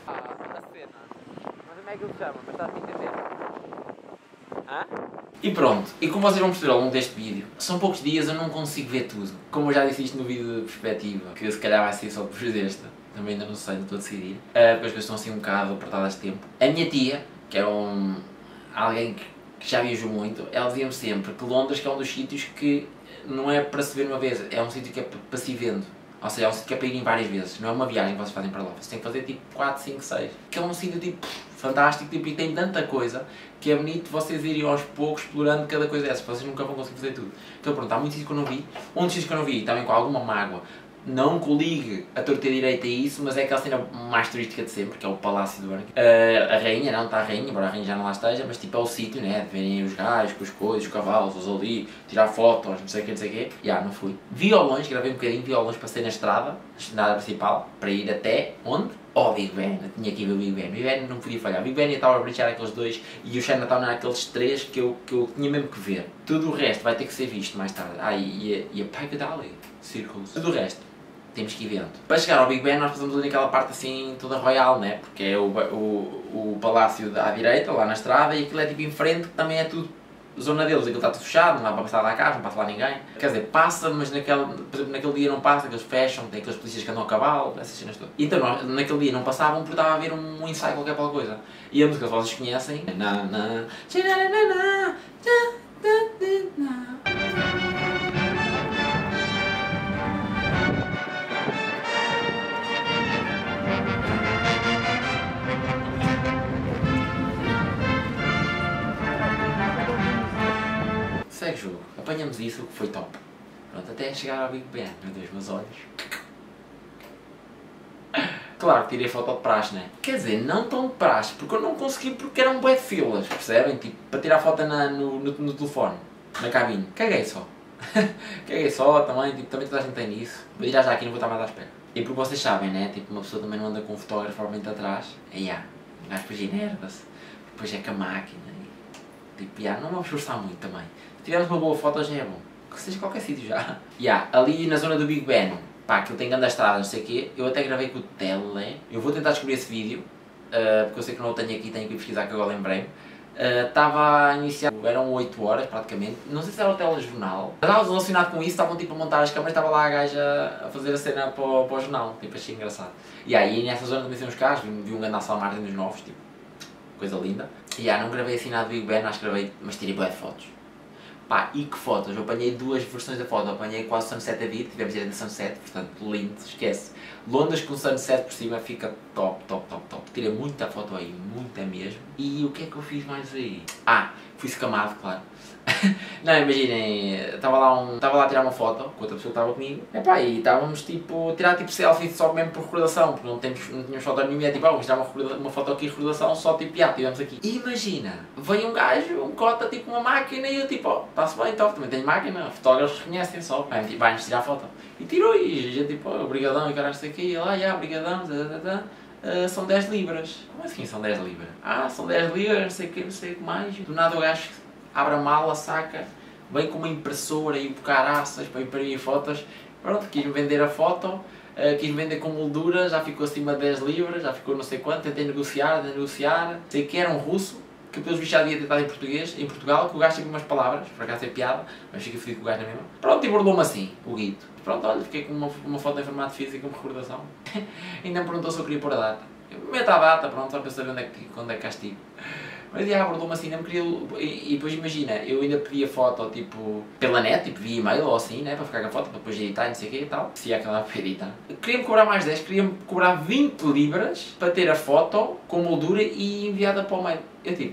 Como é que ele se chama? Mas está a entender. Hã? E pronto, e como vocês vão perceber ao longo deste vídeo, são poucos dias, eu não consigo ver tudo. Como eu já disse isto no vídeo de perspectiva, que se calhar vai ser só depois desta, também ainda não sei, não estou a decidir, porque as coisas estão assim um bocado apertadas de tempo. A minha tia, que é alguém que já viajou muito, ela dizia-me sempre que Londres que é um dos sítios que não é para se ver uma vez, é um sítio que é para se ir vendo. Ou seja, é um sítio que é para irem várias vezes, não é uma viagem que vocês fazem para lá, vocês têm que fazer tipo 4, 5, 6. Que é um sítio tipo fantástico, tipo, e tem tanta coisa que é bonito vocês irem aos poucos explorando cada coisa dessas, vocês nunca vão conseguir fazer tudo. Então pronto, há muitos sítios que eu não vi, um dos sítios que eu não vi, também com alguma mágoa, não coligue a torta direita a isso, mas é aquela cena mais turística de sempre, que é o Palácio do Buckingham. A rainha, não está a rainha, embora a rainha já não lá esteja, mas tipo é o sítio, né, de verem os gajos, com as coisas, os cavalos, os ali, tirar fotos, não sei o que, não sei o quê. Não fui. Vi ao longe, gravei um bocadinho, vi ao longe, passei na estrada principal, para ir até onde? Oh, Big Ben, eu tinha que ir ver o Big Ben. O Big Ben não podia falhar. O Big Ben e a Tower Bridge eram aqueles dois e o Chinatown eram aqueles três que eu tinha mesmo que ver. Tudo o resto vai ter que ser visto mais tarde. E a Piccadilly Circus. Tudo o resto temos que ir vendo. Para chegar ao Big Ben nós passamos ali naquela parte assim toda royal, né? Porque é o palácio à direita, lá na estrada, e aquilo é tipo em frente, que também é tudo zona deles, aquilo está tudo fechado, não dá para passar lá a carro, não passa lá ninguém. Quer dizer, passa, mas por exemplo, naquele dia não passa, que eles fecham, tem aqueles polícias que andam a cavalo, essas cenas todas. Então nós, naquele dia não passavam porque estava a haver um ensaio qualquer para coisa. E a música que vocês conhecem, segue o jogo, apanhamos isso, que foi top. Pronto, até chegar ao Big Ben, meu Deus, meus olhos. Claro que tirei foto de praxe, né? Quer dizer, não tão de praxe, porque eu não consegui, porque eram bué de filas, percebem? Tipo, para tirar foto no telefone, na cabine. Caguei só. Caguei só também, tipo, também toda a gente tem isso. Vou tirar já aqui, não vou estar mais à espera. E porque vocês sabem, né? Tipo, uma pessoa também não anda com um fotógrafo provavelmente atrás. E o gajo depois enerva-se, depois é com a máquina. E, tipo, não vamos esforçar muito também. Se tivermos uma boa foto já é bom. Que seja qualquer sítio já. Ali na zona do Big Ben, pá, aquilo tem grande estrada, não sei o quê. Eu até gravei com o tele. Eu vou tentar descobrir esse vídeo, porque eu sei que não o tenho aqui, tenho que ir pesquisar que agora lembrei-me. Estava a iniciar, eram 8 horas praticamente, não sei se era o telejornal. Estava relacionado com isso, estavam tipo a montar as câmeras, estava lá a gaja a fazer a cena para o jornal, tipo, achei engraçado. E aí nessa zona também tem uns carros, vi um grande Aston Martin dos novos, tipo, coisa linda. Não gravei assim nada do Big Ben, acho que gravei, mas tirei boas fotos. Pá, e que fotos, eu apanhei duas versões da foto, eu apanhei quase Sunset a vir, tivemos direito a Sunset, portanto lindo, esquece. Londres com Sunset por cima fica top, top, top, top. Tirei muita foto aí, muita mesmo. E o que é que eu fiz mais aí? Fui escamado, claro. Não, imaginem, estava lá a tirar uma foto com outra pessoa que estava comigo. E estávamos tipo a tirar tipo selfie só mesmo por recordação, porque não tínhamos foto nenhuma e é tipo, vamos tirar uma foto aqui de recordação, só tipo, tivemos aqui. E imagina, veio um gajo, um cota tipo uma máquina e eu tipo, está-se bem, top, também tenho máquina, fotógrafos reconhecem só, vai-nos tirar foto. E tirou e a gente tipo, obrigadão e caralho, sei aqui, e lá, obrigadão, são 10 libras. Como assim são 10 libras? São 10 libras, não sei o que mais. Do nada o gajo abre a mala, saca, vem com uma impressora e caraças para imprimir fotos. Pronto, quis-me vender a foto, quis vender com moldura, já ficou acima de 10 libras, já ficou não sei quanto, tentei negociar, sei que era um russo, que pelos bichos já devia ter estado em português, em Portugal, que o gajo tinha umas palavras, por acaso é piada, mas fica feliz com o gajo na mesma. Pronto, e bordou-me assim, o Guito. Pronto, olha, fiquei com uma foto em formato físico, uma recordação. Ainda me perguntou se eu queria pôr a data. Eu meto a data, pronto, só para saber onde é que castigo. Mas já abordou-me assim, não me queria... E depois imagina, eu ainda pedi a foto, tipo, pela net, tipo, via e-mail ou assim, né, para ficar com a foto, para depois editar e não sei o quê e tal. Se ia aquela para editar. Queria-me cobrar mais 10, queria-me cobrar 20 libras para ter a foto com moldura e enviada para o mail. Eu tipo...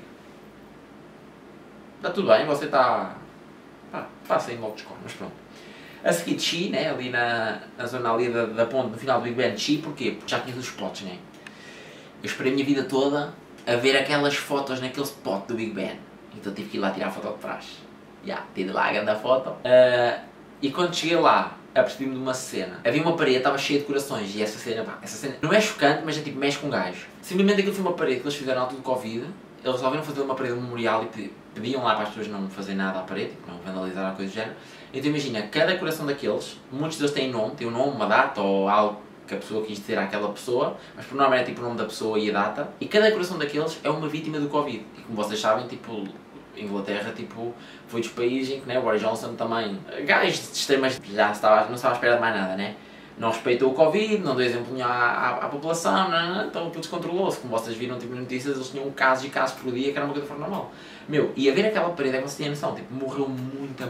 Está tudo bem, você está... Pá, passa aí logo desconto, mas pronto. A seguir desci, né, ali na zona ali da ponte, no final do Big Ben, desci, porquê? Porque já tinha os spots, né? Eu esperei a minha vida toda a ver aquelas fotos naquele spot do Big Ben. Então tive que ir lá tirar a foto de trás. Tive lá a grande foto. E quando cheguei lá, apercebi-me de uma cena. Havia uma parede, estava cheia de corações. E essa cena não é chocante, mas é tipo, mexe com um gajo. Simplesmente aquilo foi uma parede que eles fizeram na altura do Covid. Eles resolveram fazer uma parede memorial e pediam lá para as pessoas não fazerem nada à parede, tipo, não vandalizar a coisa do género. Então imagina, cada coração daqueles, muitos deles têm nome, tem um nome, uma data ou algo que a pessoa quis dizer àquela pessoa, mas por norma é tipo o nome da pessoa e a data. E cada coração daqueles é uma vítima do Covid. E como vocês sabem, tipo, Inglaterra tipo, foi dos países em que, né, o Boris Johnson também, gajos de extremas, não estava à espera de mais nada, né? Não respeitou o Covid, não deu exemplo nenhum à população, então tudo descontrolou-se. Como vocês viram tipo, nas notícias, eles tinham casos e casos por dia, que era uma coisa fora normal. Meu, e a ver aquela parede é que vocês têm a noção, tipo, morreu muita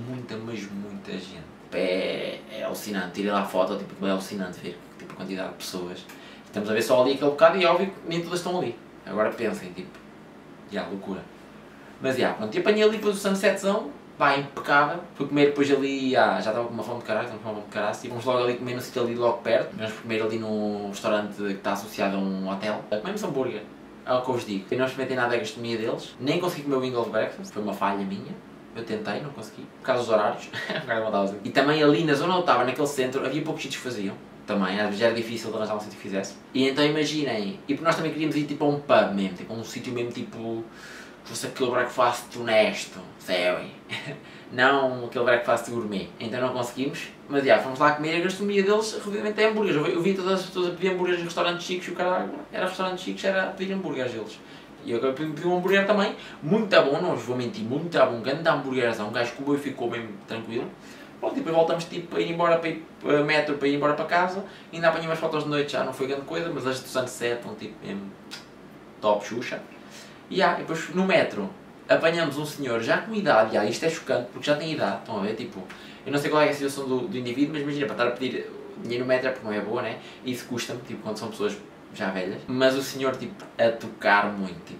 gente. É alucinante, tirei lá a foto, tipo, é alucinante ver tipo, a quantidade de pessoas. Estamos a ver só ali aquele bocado e é óbvio que nem todas estão ali. Agora pensem, tipo, loucura. Mas pronto, e apanhei ali depois o sunsetzão, impecável. Fui comer depois ali, já estava com uma fome de caralho, e fomos logo ali comer no sítio ali logo perto. Vamos comer ali num restaurante que está associado a um hotel. Comemos hambúrguer, é o que eu vos digo. Eu não experimentei nada da gastronomia deles, nem consegui comer o English breakfast, foi uma falha minha. Eu tentei, não consegui, por causa dos horários. E também ali na zona onde eu estava, naquele centro, havia poucos sítios que faziam. Também, às vezes era difícil de arranjar um sítio que fizesse. E então imaginem, e nós também queríamos ir tipo a um pub mesmo, tipo a um sítio mesmo tipo... fosse aquele breakfast honesto, sério. Não aquele breakfast gourmet. Então não conseguimos, mas fomos lá comer. A gastronomia deles relativamente é hambúrgueres. Eu vi todas as pessoas a pedir hambúrgueres em restaurantes chiques e o caralho, era restaurantes chiques, era a pedir hambúrgueres deles. E eu pedi um hambúrguer também, muito bom, não vos vou mentir, muito bom, grande hambúrguerzão, um gajo comeu e ficou mesmo tranquilo. Pronto, e depois voltamos tipo, a ir embora para ir metro, para ir embora para casa, ainda apanhei umas fotos de noite, já não foi grande coisa, mas as do sunset estão tipo mesmo top xuxa. E depois no metro apanhamos um senhor já com idade, isto é chocante porque já tem idade, estão a ver, tipo, eu não sei qual é a situação do indivíduo, mas imagina, para estar a pedir dinheiro no metro é porque não é boa, né? E isso custa-me, tipo, quando são pessoas já velhas, mas o senhor tipo a tocar muito, tipo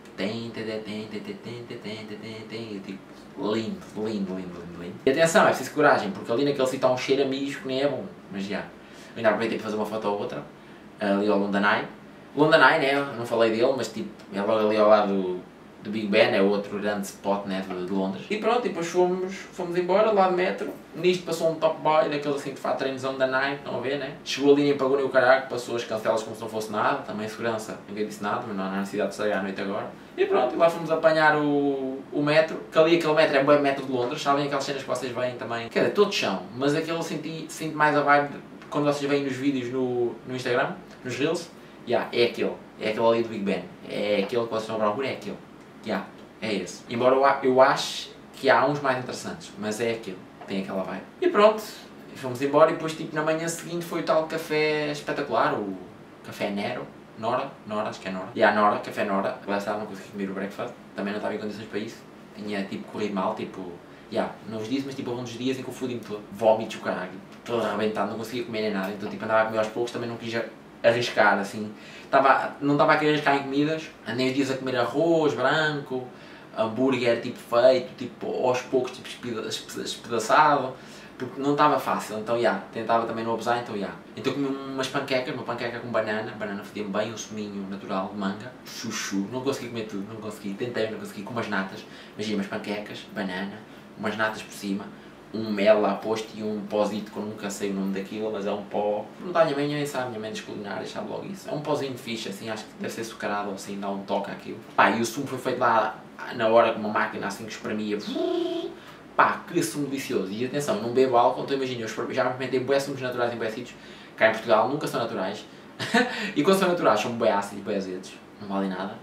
tipo lindo. E atenção, é preciso coragem, porque ali naquele sítio há um cheiro a mijo que nem é bom, mas eu ainda aproveitei para fazer uma foto ou outra, ali ao London Eye. London Eye, né, não falei dele, mas tipo, é logo ali ao lado do Big Ben, é outro grande spot, né, de Londres. E pronto, e depois fomos embora, lá de metro, nisto passou um top boy, daqueles assim que faz treinos on the night, estão a ver, né? Chegou a linha e pagou-lhe o caralho, passou as cancelas como se não fosse nada, também segurança, ninguém disse nada, mas não há necessidade de sair à noite agora. E pronto, e lá fomos apanhar o metro, que ali aquele metro é um bom metro de Londres, sabem aquelas cenas que vocês veem também, quer dizer, todos são, mas aquele eu sinto mais a vibe quando vocês veem nos vídeos no Instagram, nos Reels, é aquele ali do Big Ben, é aquele que vocês estão a procurar, é aquele. É esse. Embora eu ache que há uns mais interessantes, mas é aquele, tem aquela vibe. E pronto, fomos embora e depois tipo na manhã seguinte foi o tal café espetacular, o café Nora, acho que é Nora. Nora, café Nora, lá está, não consegui comer o breakfast, também não estava em condições para isso, tinha tipo corrido mal, tipo, não os disse, mas tipo houve uns dias em que eu fudi-me todo, vómitos o caralho, todo arrebentado, não conseguia comer nem nada, então tipo andava a comer aos poucos, também não quis arriscar assim, não estava a querer arriscar em comidas, andei uns dias a comer arroz branco, hambúrguer tipo feito, tipo aos poucos, tipo espedaçado, porque não estava fácil, então tentava também não abusar, então comi umas panquecas, uma panqueca com banana fodia-me bem, um suminho natural de manga, chuchu, não consegui comer tudo, não consegui, com umas natas, imagina umas panquecas, banana, umas natas por cima, um mel lá posto e um pózito que eu nunca sei o nome daquilo, mas é um pó, não dá a minha mãe, nem sabe, a minha mãe dos culinários sabe logo isso, é um pózinho fixe, assim, acho que deve ser açucarado ou assim, dá um toque àquilo. E o sumo foi feito lá na hora com uma máquina assim que espremia, que sumo delicioso, e atenção, não bebo álcool, então imagina, eu já experimentei bué sumos naturais em bué sítios, cá em Portugal nunca são naturais, e quando são naturais são bué ácidos, bué azedos, não valem nada.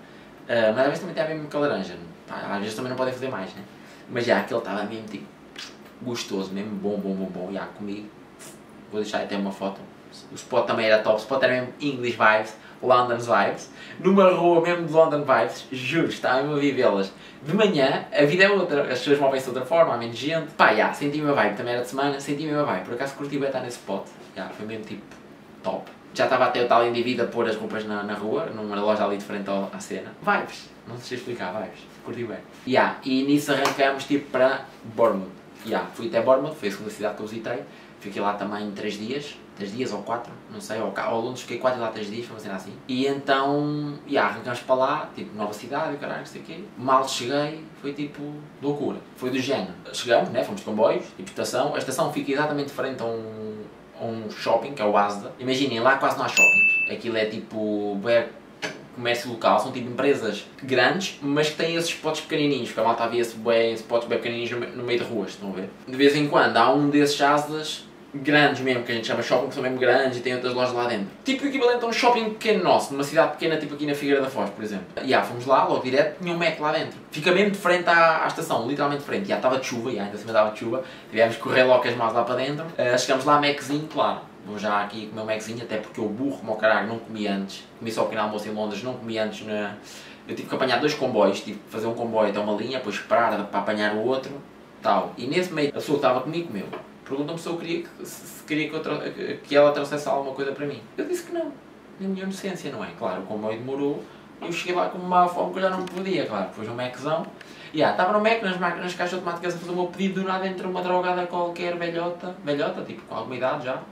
Mas às vezes também tem a ver mesmo com a laranja. Pá, às vezes também não podem fazer mais, né? Mas já, aquele estava mesmo tipo gostoso, mesmo bom. Já, comigo. Vou deixar até uma foto. O spot também era top, o spot era mesmo English vibes, London vibes. Numa rua mesmo de London vibes, juro, estava mesmo a vivê-las. De manhã, a vida é outra, as pessoas movem-se de outra forma, há menos gente. Pá, já, senti-me a vibe, também era de semana, senti-me a vibe. Por acaso curti bem estar nesse spot, já, foi mesmo tipo top. Já estava até o tal indivíduo a pôr as roupas na rua, numa loja ali de frente à cena. Vibes, não sei explicar, vibes, curti bem. Já, e nisso arrancamos tipo para Bournemouth. Já, fui até Bournemouth, foi a segunda cidade que eu visitei. Fiquei lá também 3 dias ou 4, não sei, ou Londres fiquei 4 e lá 3 dias, foi uma cena assim. E então, arrancamos para lá, tipo, nova cidade, caralho, não sei o quê. Mal cheguei, foi tipo, loucura. Foi do género. Chegamos, né, fomos de comboios, tipo, estação. A estação fica exatamente frente a um shopping, que é o Asda. Imaginem, lá quase não há shoppings. Aquilo é tipo, comércio local, são tipo empresas grandes, mas que têm esses spots pequenininhos, porque a malta havia spots bem pequenininhos no meio de ruas, estão a ver? De vez em quando há um desses Asdas grandes mesmo, que a gente chama shopping, que são mesmo grandes e tem outras lojas lá dentro. Tipo o equivalente a um shopping pequeno nosso, numa cidade pequena, tipo aqui na Figueira da Foz, por exemplo. Fomos lá, logo direto, tinha um Mac lá dentro. Fica mesmo de frente à estação, literalmente de frente. Estava de chuva, ainda cima estava de chuva, tivemos que correr logo com as mãos lá para dentro. Chegamos lá, Maczinho, claro. Vou já aqui comer um Maczinho, até porque eu burro como o caralho, não comi antes. Comi só o pequeno almoço em Londres, não comi antes Eu tive que apanhar 2 comboios, tive que fazer um comboio até uma linha, depois esperar para apanhar o outro, tal. E nesse meio, a pessoa que estava comigo comeu. Perguntam-me se eu queria, se queria que ela trouxesse alguma coisa para mim. Eu disse que não. Na minha inocência, não é? Claro, o comboio demorou. Eu cheguei lá com uma fome que eu já não podia, claro. Depois um Maczão. Estava no Mac, nas caixas automáticas a fazer o meu pedido, do nada entra uma drogada qualquer, velhota, tipo, com alguma idade já.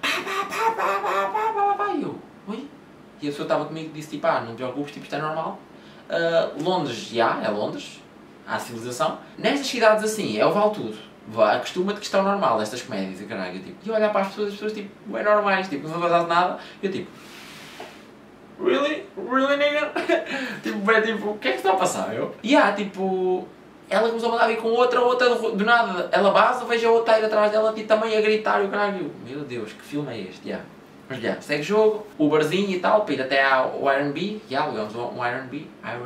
E eu, oi? E a pessoa estava comigo e disse tipo, não te preocupes, tipo, isto é normal. Londres, é Londres. Há civilização. Nestas cidades assim, o vale tudo. Acostuma-te que isto é o normal, estas comédias e caralho, tipo, e olhar para as pessoas tipo, é normais, tipo, não vou fazer nada, e eu tipo, really nigga? tipo, o que é que está a passar, eu? Tipo, ela começou a mandar vir com outra do nada, ela base, vejo a outra ir atrás dela, tipo, também a gritar, e o caralho, meu Deus, que filme é este, Mas segue jogo, o barzinho e tal, para ir até ao Iron-B, alugamos um Iron-B,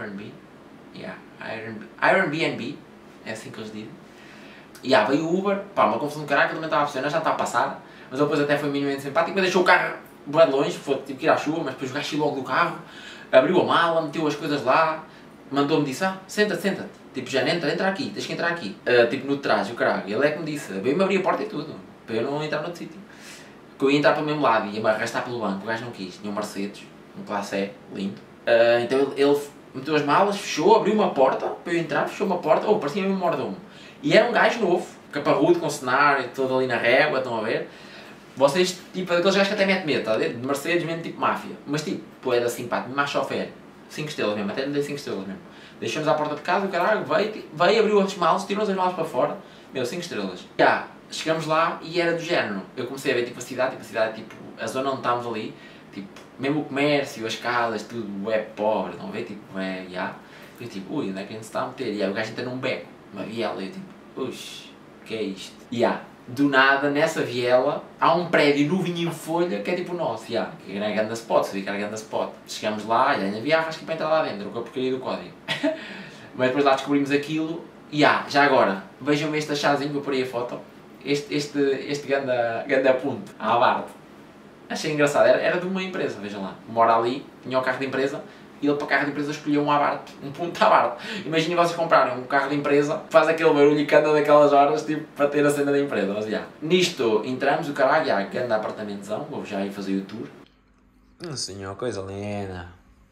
Iron-B&B, é assim que eles dizem. Veio o Uber, pá, uma confusão do caralho, que eu também estava a perceber, já está a passar, mas ele depois até foi minimamente simpático, mas deixou o carro bem longe, tive que ir à chuva, mas depois o gajo saiu logo do carro, abriu a mala, meteu as coisas lá, mandou-me, disse, senta-te, tipo, já entra aqui, tens que entrar aqui, tipo, no trás, o caralho, ele é que me disse, veio-me abrir a porta e tudo, para eu não entrar no outro sítio, que eu ia entrar para o mesmo lado, ia-me arrastar pelo banco, o gajo não quis, tinha um Mercedes, um Classe E, lindo, então ele meteu as malas, fechou, abriu uma porta, para eu entrar, fechou uma porta, parecia mesmo um mordomo. E era um gajo novo, caparrudo, com cenário, todo ali na régua, estão a ver? Vocês, tipo, aqueles gajos que até metem medo, está a ver? De Mercedes mesmo, tipo máfia. Mas tipo, era simpático, mais chofer. 5 estrelas mesmo, até lhe dei 5 estrelas mesmo. Deixou-nos à porta de casa, o caralho, veio, abriu as malas, tirou as malas para fora. 5 estrelas. Chegamos lá e era do género. Eu comecei a ver tipo a cidade, tipo, a zona onde estávamos ali, tipo, mesmo o comércio, as casas, tudo é pobre, estão a ver? Tipo, Eu tipo, ui, onde é que a gente se está a meter? E o gajo entra num beco, uma viela, e eu tipo, uxi, o que é isto? Do nada, nessa viela, há um prédio novinho em folha que é tipo o nosso, que era a grande spot, sabia que era a grande spot. Chegamos lá, ainda havia arrasca para entrar lá dentro, com a porcaria do código. Mas depois lá descobrimos aquilo, já agora, vejam-me este achazinho, vou pôr aí a foto, este ganda ponto, à Abarth. Achei engraçado, era de uma empresa, vejam lá, mora ali, tinha o carro de empresa, e ele para carro de empresa escolheu um Abarth, um ponto Abarth. Imaginem vocês comprarem um carro de empresa, faz aquele barulho e canta daquelas horas, tipo, para ter a cena da empresa, mas Nisto, entramos, o caralho, grande apartamentozão, vou já ir fazer o tour. Senhor, coisa linda.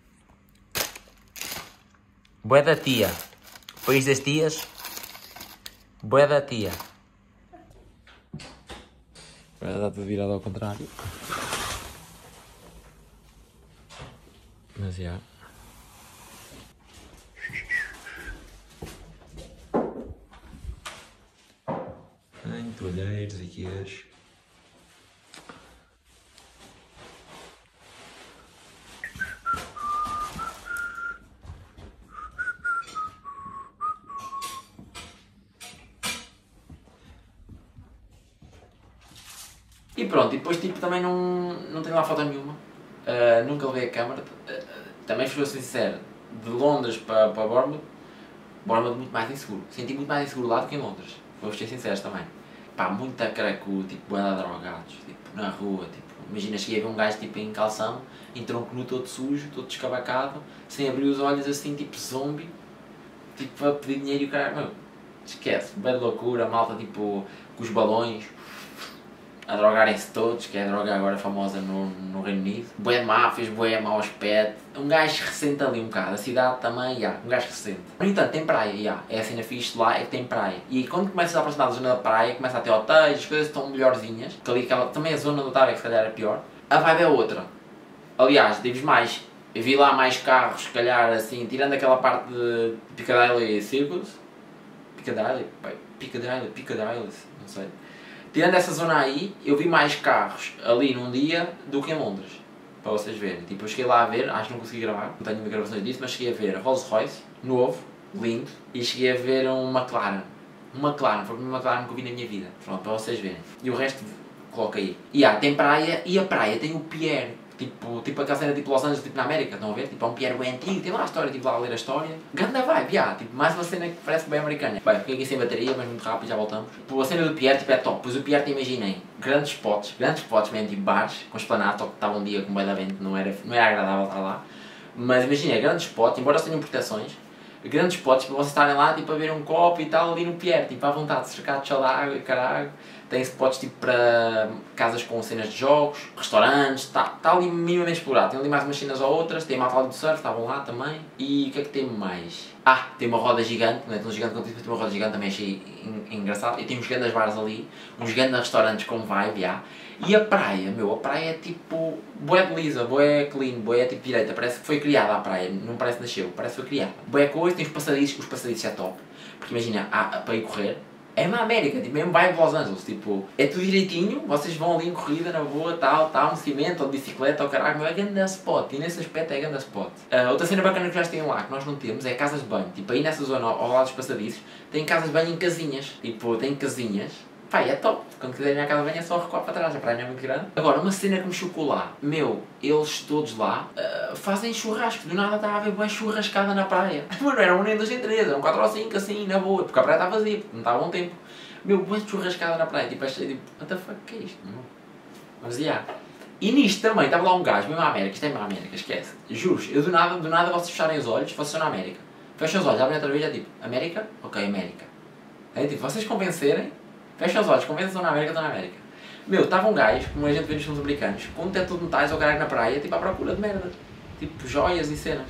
Bué da tia. País das tias. Bué da tia. Agora está tudo virado ao contrário. Mas toalheiros aqui as. E pronto, e depois tipo também não tenho lá foto nenhuma. Nunca levei a câmara. Também, se for sincero, de Londres para Bournemouth, Bournemouth muito mais inseguro. Senti muito mais inseguro lá do que em Londres. Vou ser sincero também. Pá, muita cracudo, tipo, bué de drogados, tipo, na rua, tipo, imagina, cheguei a ver um gajo tipo em calção, em tronco nu, todo sujo, todo descabacado, sem abrir os olhos assim, tipo zombie, tipo, a pedir dinheiro e o cara, meu, esquece, bué de loucura, malta, tipo, com os balões, a drogarem-se todos, que é a droga agora famosa no Reino Unido. Bué máfias, bué mau aspecto. Um gajo recente ali um bocado, a cidade também, um gajo recente. No entanto, tem praia, é a cena fixe lá, é que tem praia. E quando começas a aproximar da zona da praia, começa a ter hotéis, as coisas estão melhorzinhas, que ali também a zona onde eu estava é que se calhar era pior. A vibe é outra. Aliás, digo-vos mais, eu vi lá mais carros, se calhar assim, tirando aquela parte de Piccadilly Circus, Piccadilly, não sei. Tirando essa zona aí, eu vi mais carros ali num dia do que em Londres. Para vocês verem. Tipo, eu cheguei lá a ver, acho que não consegui gravar, não tenho gravações disso, mas cheguei a ver Rolls Royce, novo, lindo, e cheguei a ver um McLaren. Um McLaren, foi o primeiro McLaren que eu vi na minha vida. Pronto, para vocês verem. E o resto, coloca aí. E tem praia, e a praia tem o pier. Tipo aquela cena tipo Los Angeles, tipo na América, estão a ver? Tipo, é um pier bem antigo, tem lá a história, tipo lá a ler a história. Ganda vibe, tipo, mais uma cena que parece bem americana. Bem, fiquei aqui sem bateria, mas muito rápido, já voltamos. Tipo, a cena do pier, tipo, é top. Pois o pier, te imaginem, grandes spots mesmo, tipo bares, com esplanada, só que estava um dia com bem da vento, não era agradável estar lá. Mas imagina, grandes spots, embora eles tenham proteções, grandes spots para vocês estarem lá, tipo, a ver um copo e tal, ali no pier, tipo, à vontade, cercado de chá de água e caralho. Tem spots tipo para casas com cenas de jogos, restaurantes, está ali minimamente explorado. Tem ali mais umas cenas ou outras, tem a malta ali do surf, estavam lá também. E o que é que tem mais? Tem uma roda gigante, não é tão gigante quanto isso, mas tem uma roda gigante, também achei engraçado. E tem uns grandes bares ali, uns grandes restaurantes com vibe, E a praia, a praia é tipo, bué de lisa, bué clean, bué tipo direita, parece que foi criada a praia, não parece que nasceu, parece que foi criada. Bué coisa, tem os passadiços é top, porque imagina, para ir correr, é uma América, tipo, mesmo vai de Los Angeles, tipo, é tudo direitinho, vocês vão ali em corrida, na boa, tal, no cimento, ou de bicicleta, ou caralho, é grande spot, e nesse aspecto é grande spot. Outra cena bacana que já têm lá, que nós não temos, é casas de banho, tipo, aí nessa zona, ao lado dos passadiços, tem casas de banho em casinhas, tipo, tem casinhas, pá, é top, quando quiserem ir à casa de banho é só recuar para trás, a praia não é muito grande. Agora, uma cena que me chocou lá, eles todos lá fazem churrasco, do nada estava a ver boa churrascada na praia. Mas não era um nem dois nem três, eram 4 ou 5 assim, na boa, porque a praia está vazia, porque não estava há um tempo. Boa churrascada na praia, tipo, achei tipo, what the fuck, que é isto? Mas E nisto também, estava lá um gajo, mesmo à América, isto é mesmo à América, esquece. Juros, eu do nada vocês fecharem os olhos, vocês estão na América. Fechem os olhos, abrem outra vez, é tipo, América? Ok, América. É tipo, vocês convencerem, fechem os olhos, convencem que estão na América, estão na América. Estava um gajo, como a gente vê nos filmes americanos, com um teto de metais ou caralho na praia, tipo, à procura de merda. Tipo, joias e cenas.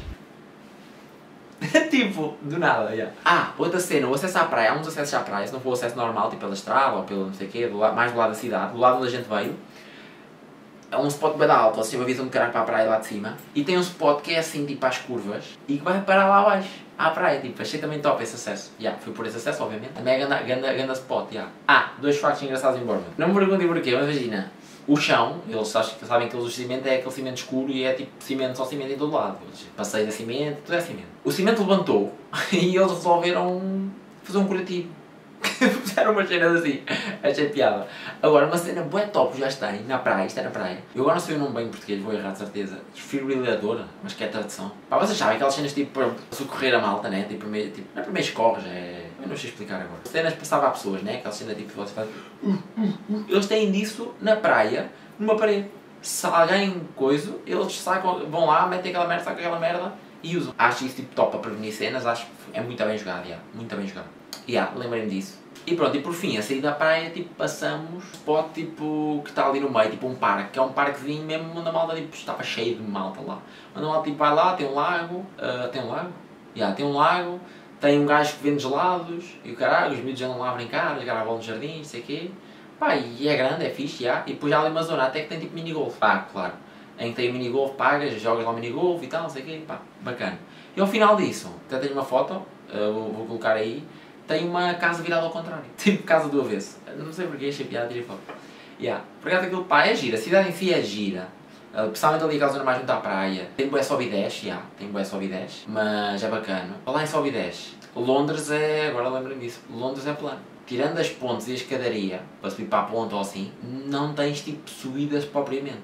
Tipo, do nada, outra cena, o acesso à praia, há uns acessos à praia, se não for o acesso normal, tipo pela estrada ou pelo não sei o quê, mais do lado da cidade, do lado onde a gente veio, é um spot bem alto, vocês avisam de caralho para a praia lá de cima, e tem um spot que é assim, tipo às curvas, e que vai parar lá abaixo, à praia, tipo, achei também top esse acesso, fui por esse acesso, obviamente, também é ganda spot, dois factos engraçados em Bournemouth, não me perguntem porquê, mas imagina, o chão, eles sabem que eles usam cimento, é aquele cimento escuro e é tipo cimento, só cimento em todo lado. Passeio de cimento, tudo é cimento. O cimento levantou e eles resolveram fazer um curativo. Fizeram umas cenas assim, achei piada. Agora, uma cena bué top já está aí, na praia, isto é na praia. Eu agora não sei o nome bem em português, vou errar de certeza. Desfibriladora, mas que é a tradução. Vocês sabem aquelas cenas tipo para socorrer a malta, né? Tipo, não é primeiro escorres, eu não sei explicar agora. Cenas passava a pessoas, né? Aquela cena tipo, você faz... Eles têm disso na praia, numa parede. Se alguém coisa, eles sacam, vão lá, metem aquela merda, sacam aquela merda e usam. Acho isso tipo top para prevenir cenas, acho que é muito bem jogado, muito bem jogado. Lembrem-me disso. E pronto, e por fim, a sair da praia, tipo, passamos spot, tipo, que está ali no meio, tipo um parque, que é um parquezinho mesmo onde a malta, tipo, estava cheio de malta lá. Onde a malta, tipo, vai lá, tem um lago, tem um lago? Tem um lago, tem um gajo que vende gelados, e o caralho, os miúdos andam lá a brincar, a jogar a bola no jardim, não sei o quê. E é grande, é fixe, e depois há ali uma zona até que tem tipo minigolf, claro. Em que tem o minigolf, pagas, jogas lá o minigolf e tal, não sei o quê, bacana. E ao final disso, até tenho uma foto, vou colocar aí, tem uma casa virada ao contrário, tipo casa do avesso. Não sei porque, achei piada, tirei foto. Por causa daquilo, é gira, a cidade em si é gira. Principalmente ali aquela zona mais junto à praia. Tem bué sobe e desce, tem bué sobe e desce, mas é bacana. Falar em sobe e desce, Londres agora lembrem disso, Londres é plano. Tirando as pontes e a escadaria, para subir para a ponte ou assim, não tens tipo subidas propriamente.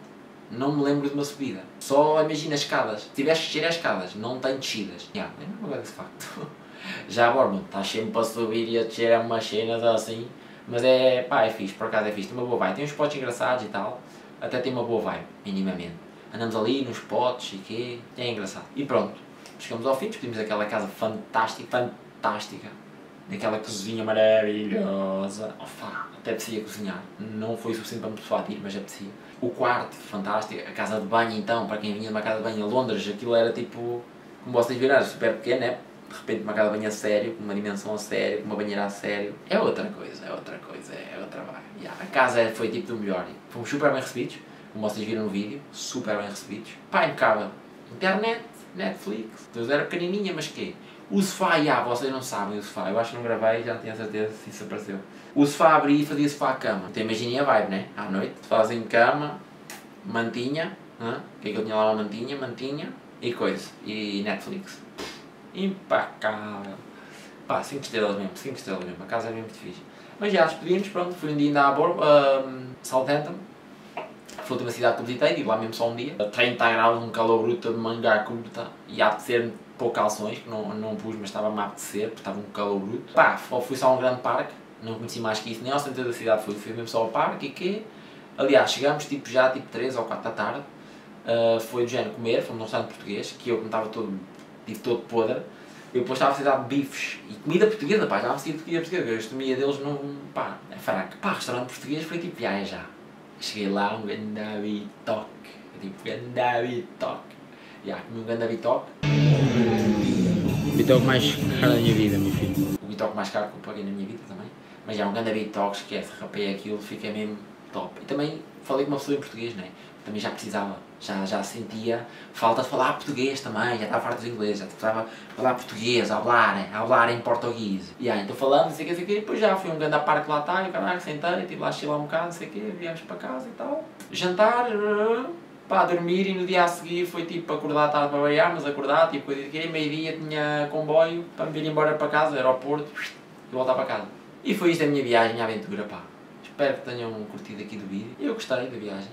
não me lembro de uma subida. Só imagina as escadas. Se tivesse que descer as escadas, não tem descidas. Lembro-me agora desse facto. Já Bournemouth, estás sempre para subir e a descer é umas cenas assim. Mas é fixe, por acaso é fixe, tem uma boa vibe. Tem uns spots engraçados e tal. Até tem uma boa vibe, minimamente. Andamos ali nos spots e quê, é engraçado. E pronto, chegamos ao fim, despedimos aquela casa fantástica. Naquela cozinha maravilhosa. Até apetecia cozinhar. Não foi suficiente para me persuadir, mas apetecia. O quarto, fantástico. A casa de banho então, para quem vinha de uma casa de banho a Londres, aquilo era tipo, como vocês viram, era super pequeno, né? De repente uma casa de banho a sério, com uma dimensão a sério, com uma banheira a sério. É outra coisa, é outra vibe. A casa foi tipo do melhor. Fomos super bem recebidos, como vocês viram no vídeo, super bem recebidos. Impecável. Internet, Netflix, tudo era pequenininha, mas quê? O sofá, vocês não sabem o sofá, eu acho que não gravei, já não tenho certeza se isso apareceu. O sofá abria e fazia sofá à cama. Então imaginem a vibe, né? À noite, fazem cama, mantinha, que é que eu tinha lá uma mantinha e coisa, e Netflix. Impecável. 5 estrelas mesmo, a casa é mesmo muito fixe. Mas já despedimos, pronto, fui um dia ainda a Southampton. Foi a última cidade que eu visitei, digo lá mesmo só um dia. 30 graus, um calor bruto de manga curta e a apetecer-me pôr calções, que não pus, mas estava-me a apetecer, porque estava um calor bruto. Fui só a um grande parque, não conheci mais que isso, nem ao centro da cidade fui mesmo só ao parque e quê. Aliás, chegamos já 3 ou 4 da tarde, foi do género comer, fomos num restaurante português, que eu estava todo podre. Eu depois estava a precisar de bifes e comida portuguesa, já não sei de comida portuguesa, a gastronomia deles não, é fraca. Restaurante português foi tipo, já. Cheguei lá, um grande bitoque, comi um grande bitoque. O bitoque mais caro da minha vida, meu filho. O bitoque mais caro que eu paguei na minha vida também. Mas um grande bitoque, esquece, rapei aquilo, fiquei mesmo top. E também falei com uma pessoa em português, né? Também já precisava, já sentia falta de falar português também, já estava farto dos ingleses, já precisava falar português, falar em português. Então falando, não sei o que, depois já fui um grande parque lá, e caralho, sentei, estive lá a chilar um bocado, não sei o que, viemos para casa e tal. Jantar, dormir e no dia a seguir foi tipo acordar tarde para baiar, mas acordar, tipo coisa de meio-dia tinha comboio para me vir embora para casa, aeroporto, e voltar para casa. E foi isto a minha viagem, a aventura, Espero que tenham curtido aqui do vídeo. Eu gostei da viagem.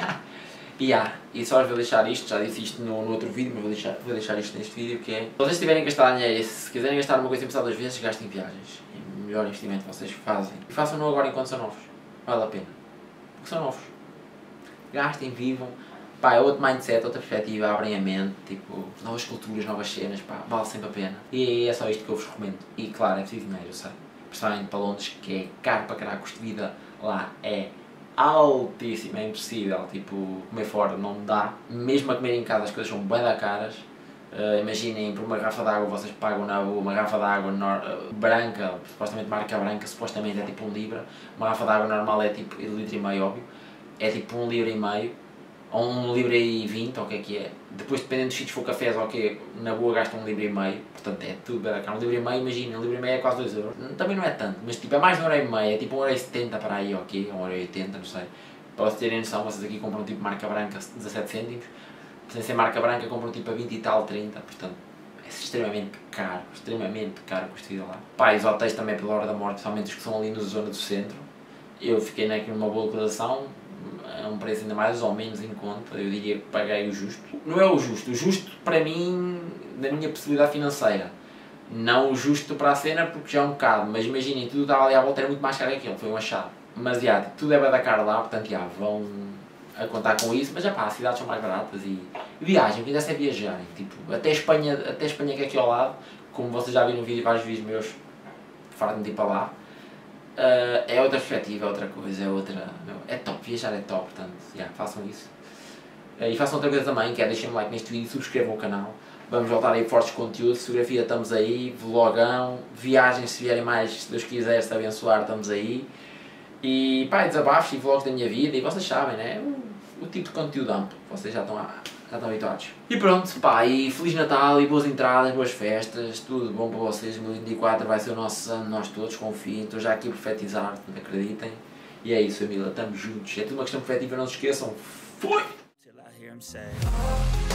E só vou deixar isto, já disse isto no outro vídeo, mas vou deixar isto neste vídeo, que é... Se vocês tiverem gastar dinheiro, se quiserem gastar uma coisa em pensar 2 vezes, gastem em viagens. É o melhor investimento que vocês fazem. E façam-no agora enquanto são novos. Vale a pena. Porque são novos. Gastem, vivam. É outro mindset, outra perspectiva, abrem a mente, tipo, novas culturas, novas cenas, vale sempre a pena. E é só isto que eu vos recomendo. E claro, é preciso dinheiro, eu sei. Principalmente para Londres, que é caro para caralho, o custo de vida lá é altíssimo, é impossível, tipo, comer fora não dá. Mesmo a comer em casa as coisas são bem da caras. Imaginem, por uma garrafa de água vocês pagam na boa, uma garrafa de água branca, supostamente marca branca, supostamente é tipo 1 libra. Uma garrafa de água normal é tipo 1,5 litro, óbvio. É tipo 1,5 libra, ou 1,20 libra, ou o que é. Depois, dependendo dos sítios, for cafés ou o que, na boa gasta 1,5 libra, portanto é tudo bem caro. 1,5 libra, imagina, 1,5 libra é quase 2 euros. Também não é tanto, mas tipo, é mais de 1,5 é tipo 1,70 para aí, ok, 1,80, não sei. Para vocês terem noção, vocês aqui compram tipo marca branca 17 cêntimos, sem ser marca branca compram tipo a 20 e tal, 30, portanto é extremamente caro o custo de vida lá. Os hotéis também pela hora da morte, principalmente os que são ali na zona do centro. Eu fiquei aqui numa boa localização, a um preço ainda mais ou menos em conta, eu diria que paguei o justo. Não é o justo para mim, da minha possibilidade financeira. Não o justo para a cena porque já é um bocado, mas imaginem, tudo estava ali à volta, era muito mais caro que aquilo, foi um achado. Mas tudo é bem da cara lá, portanto vão a contar com isso, mas as cidades são mais baratas e viagem, o que interessa é viajarem, tipo, até Espanha que é aqui ao lado, como vocês já viram no vídeo, vários vídeos meus, farto-me de ir para lá. É outra perspectiva, é outra coisa, é top, viajar é top, portanto, façam isso. E façam outra coisa também, que é deixem um like neste vídeo, subscrevam o canal. Vamos voltar aí fortes conteúdos, fotografia estamos aí, vlogão, viagens se vierem mais, se Deus quiser, se abençoar estamos aí. E desabafos e vlogs da minha vida, e vocês sabem, né? O tipo de conteúdo amplo, vocês já estão habituados. E pronto, e Feliz Natal e boas entradas, boas festas, tudo bom para vocês. 2024 vai ser o nosso ano, nós todos, confiem, estou já aqui a profetizar, acreditem. E é isso, família, estamos juntos. É tudo uma questão profetiva, não se esqueçam. Fui!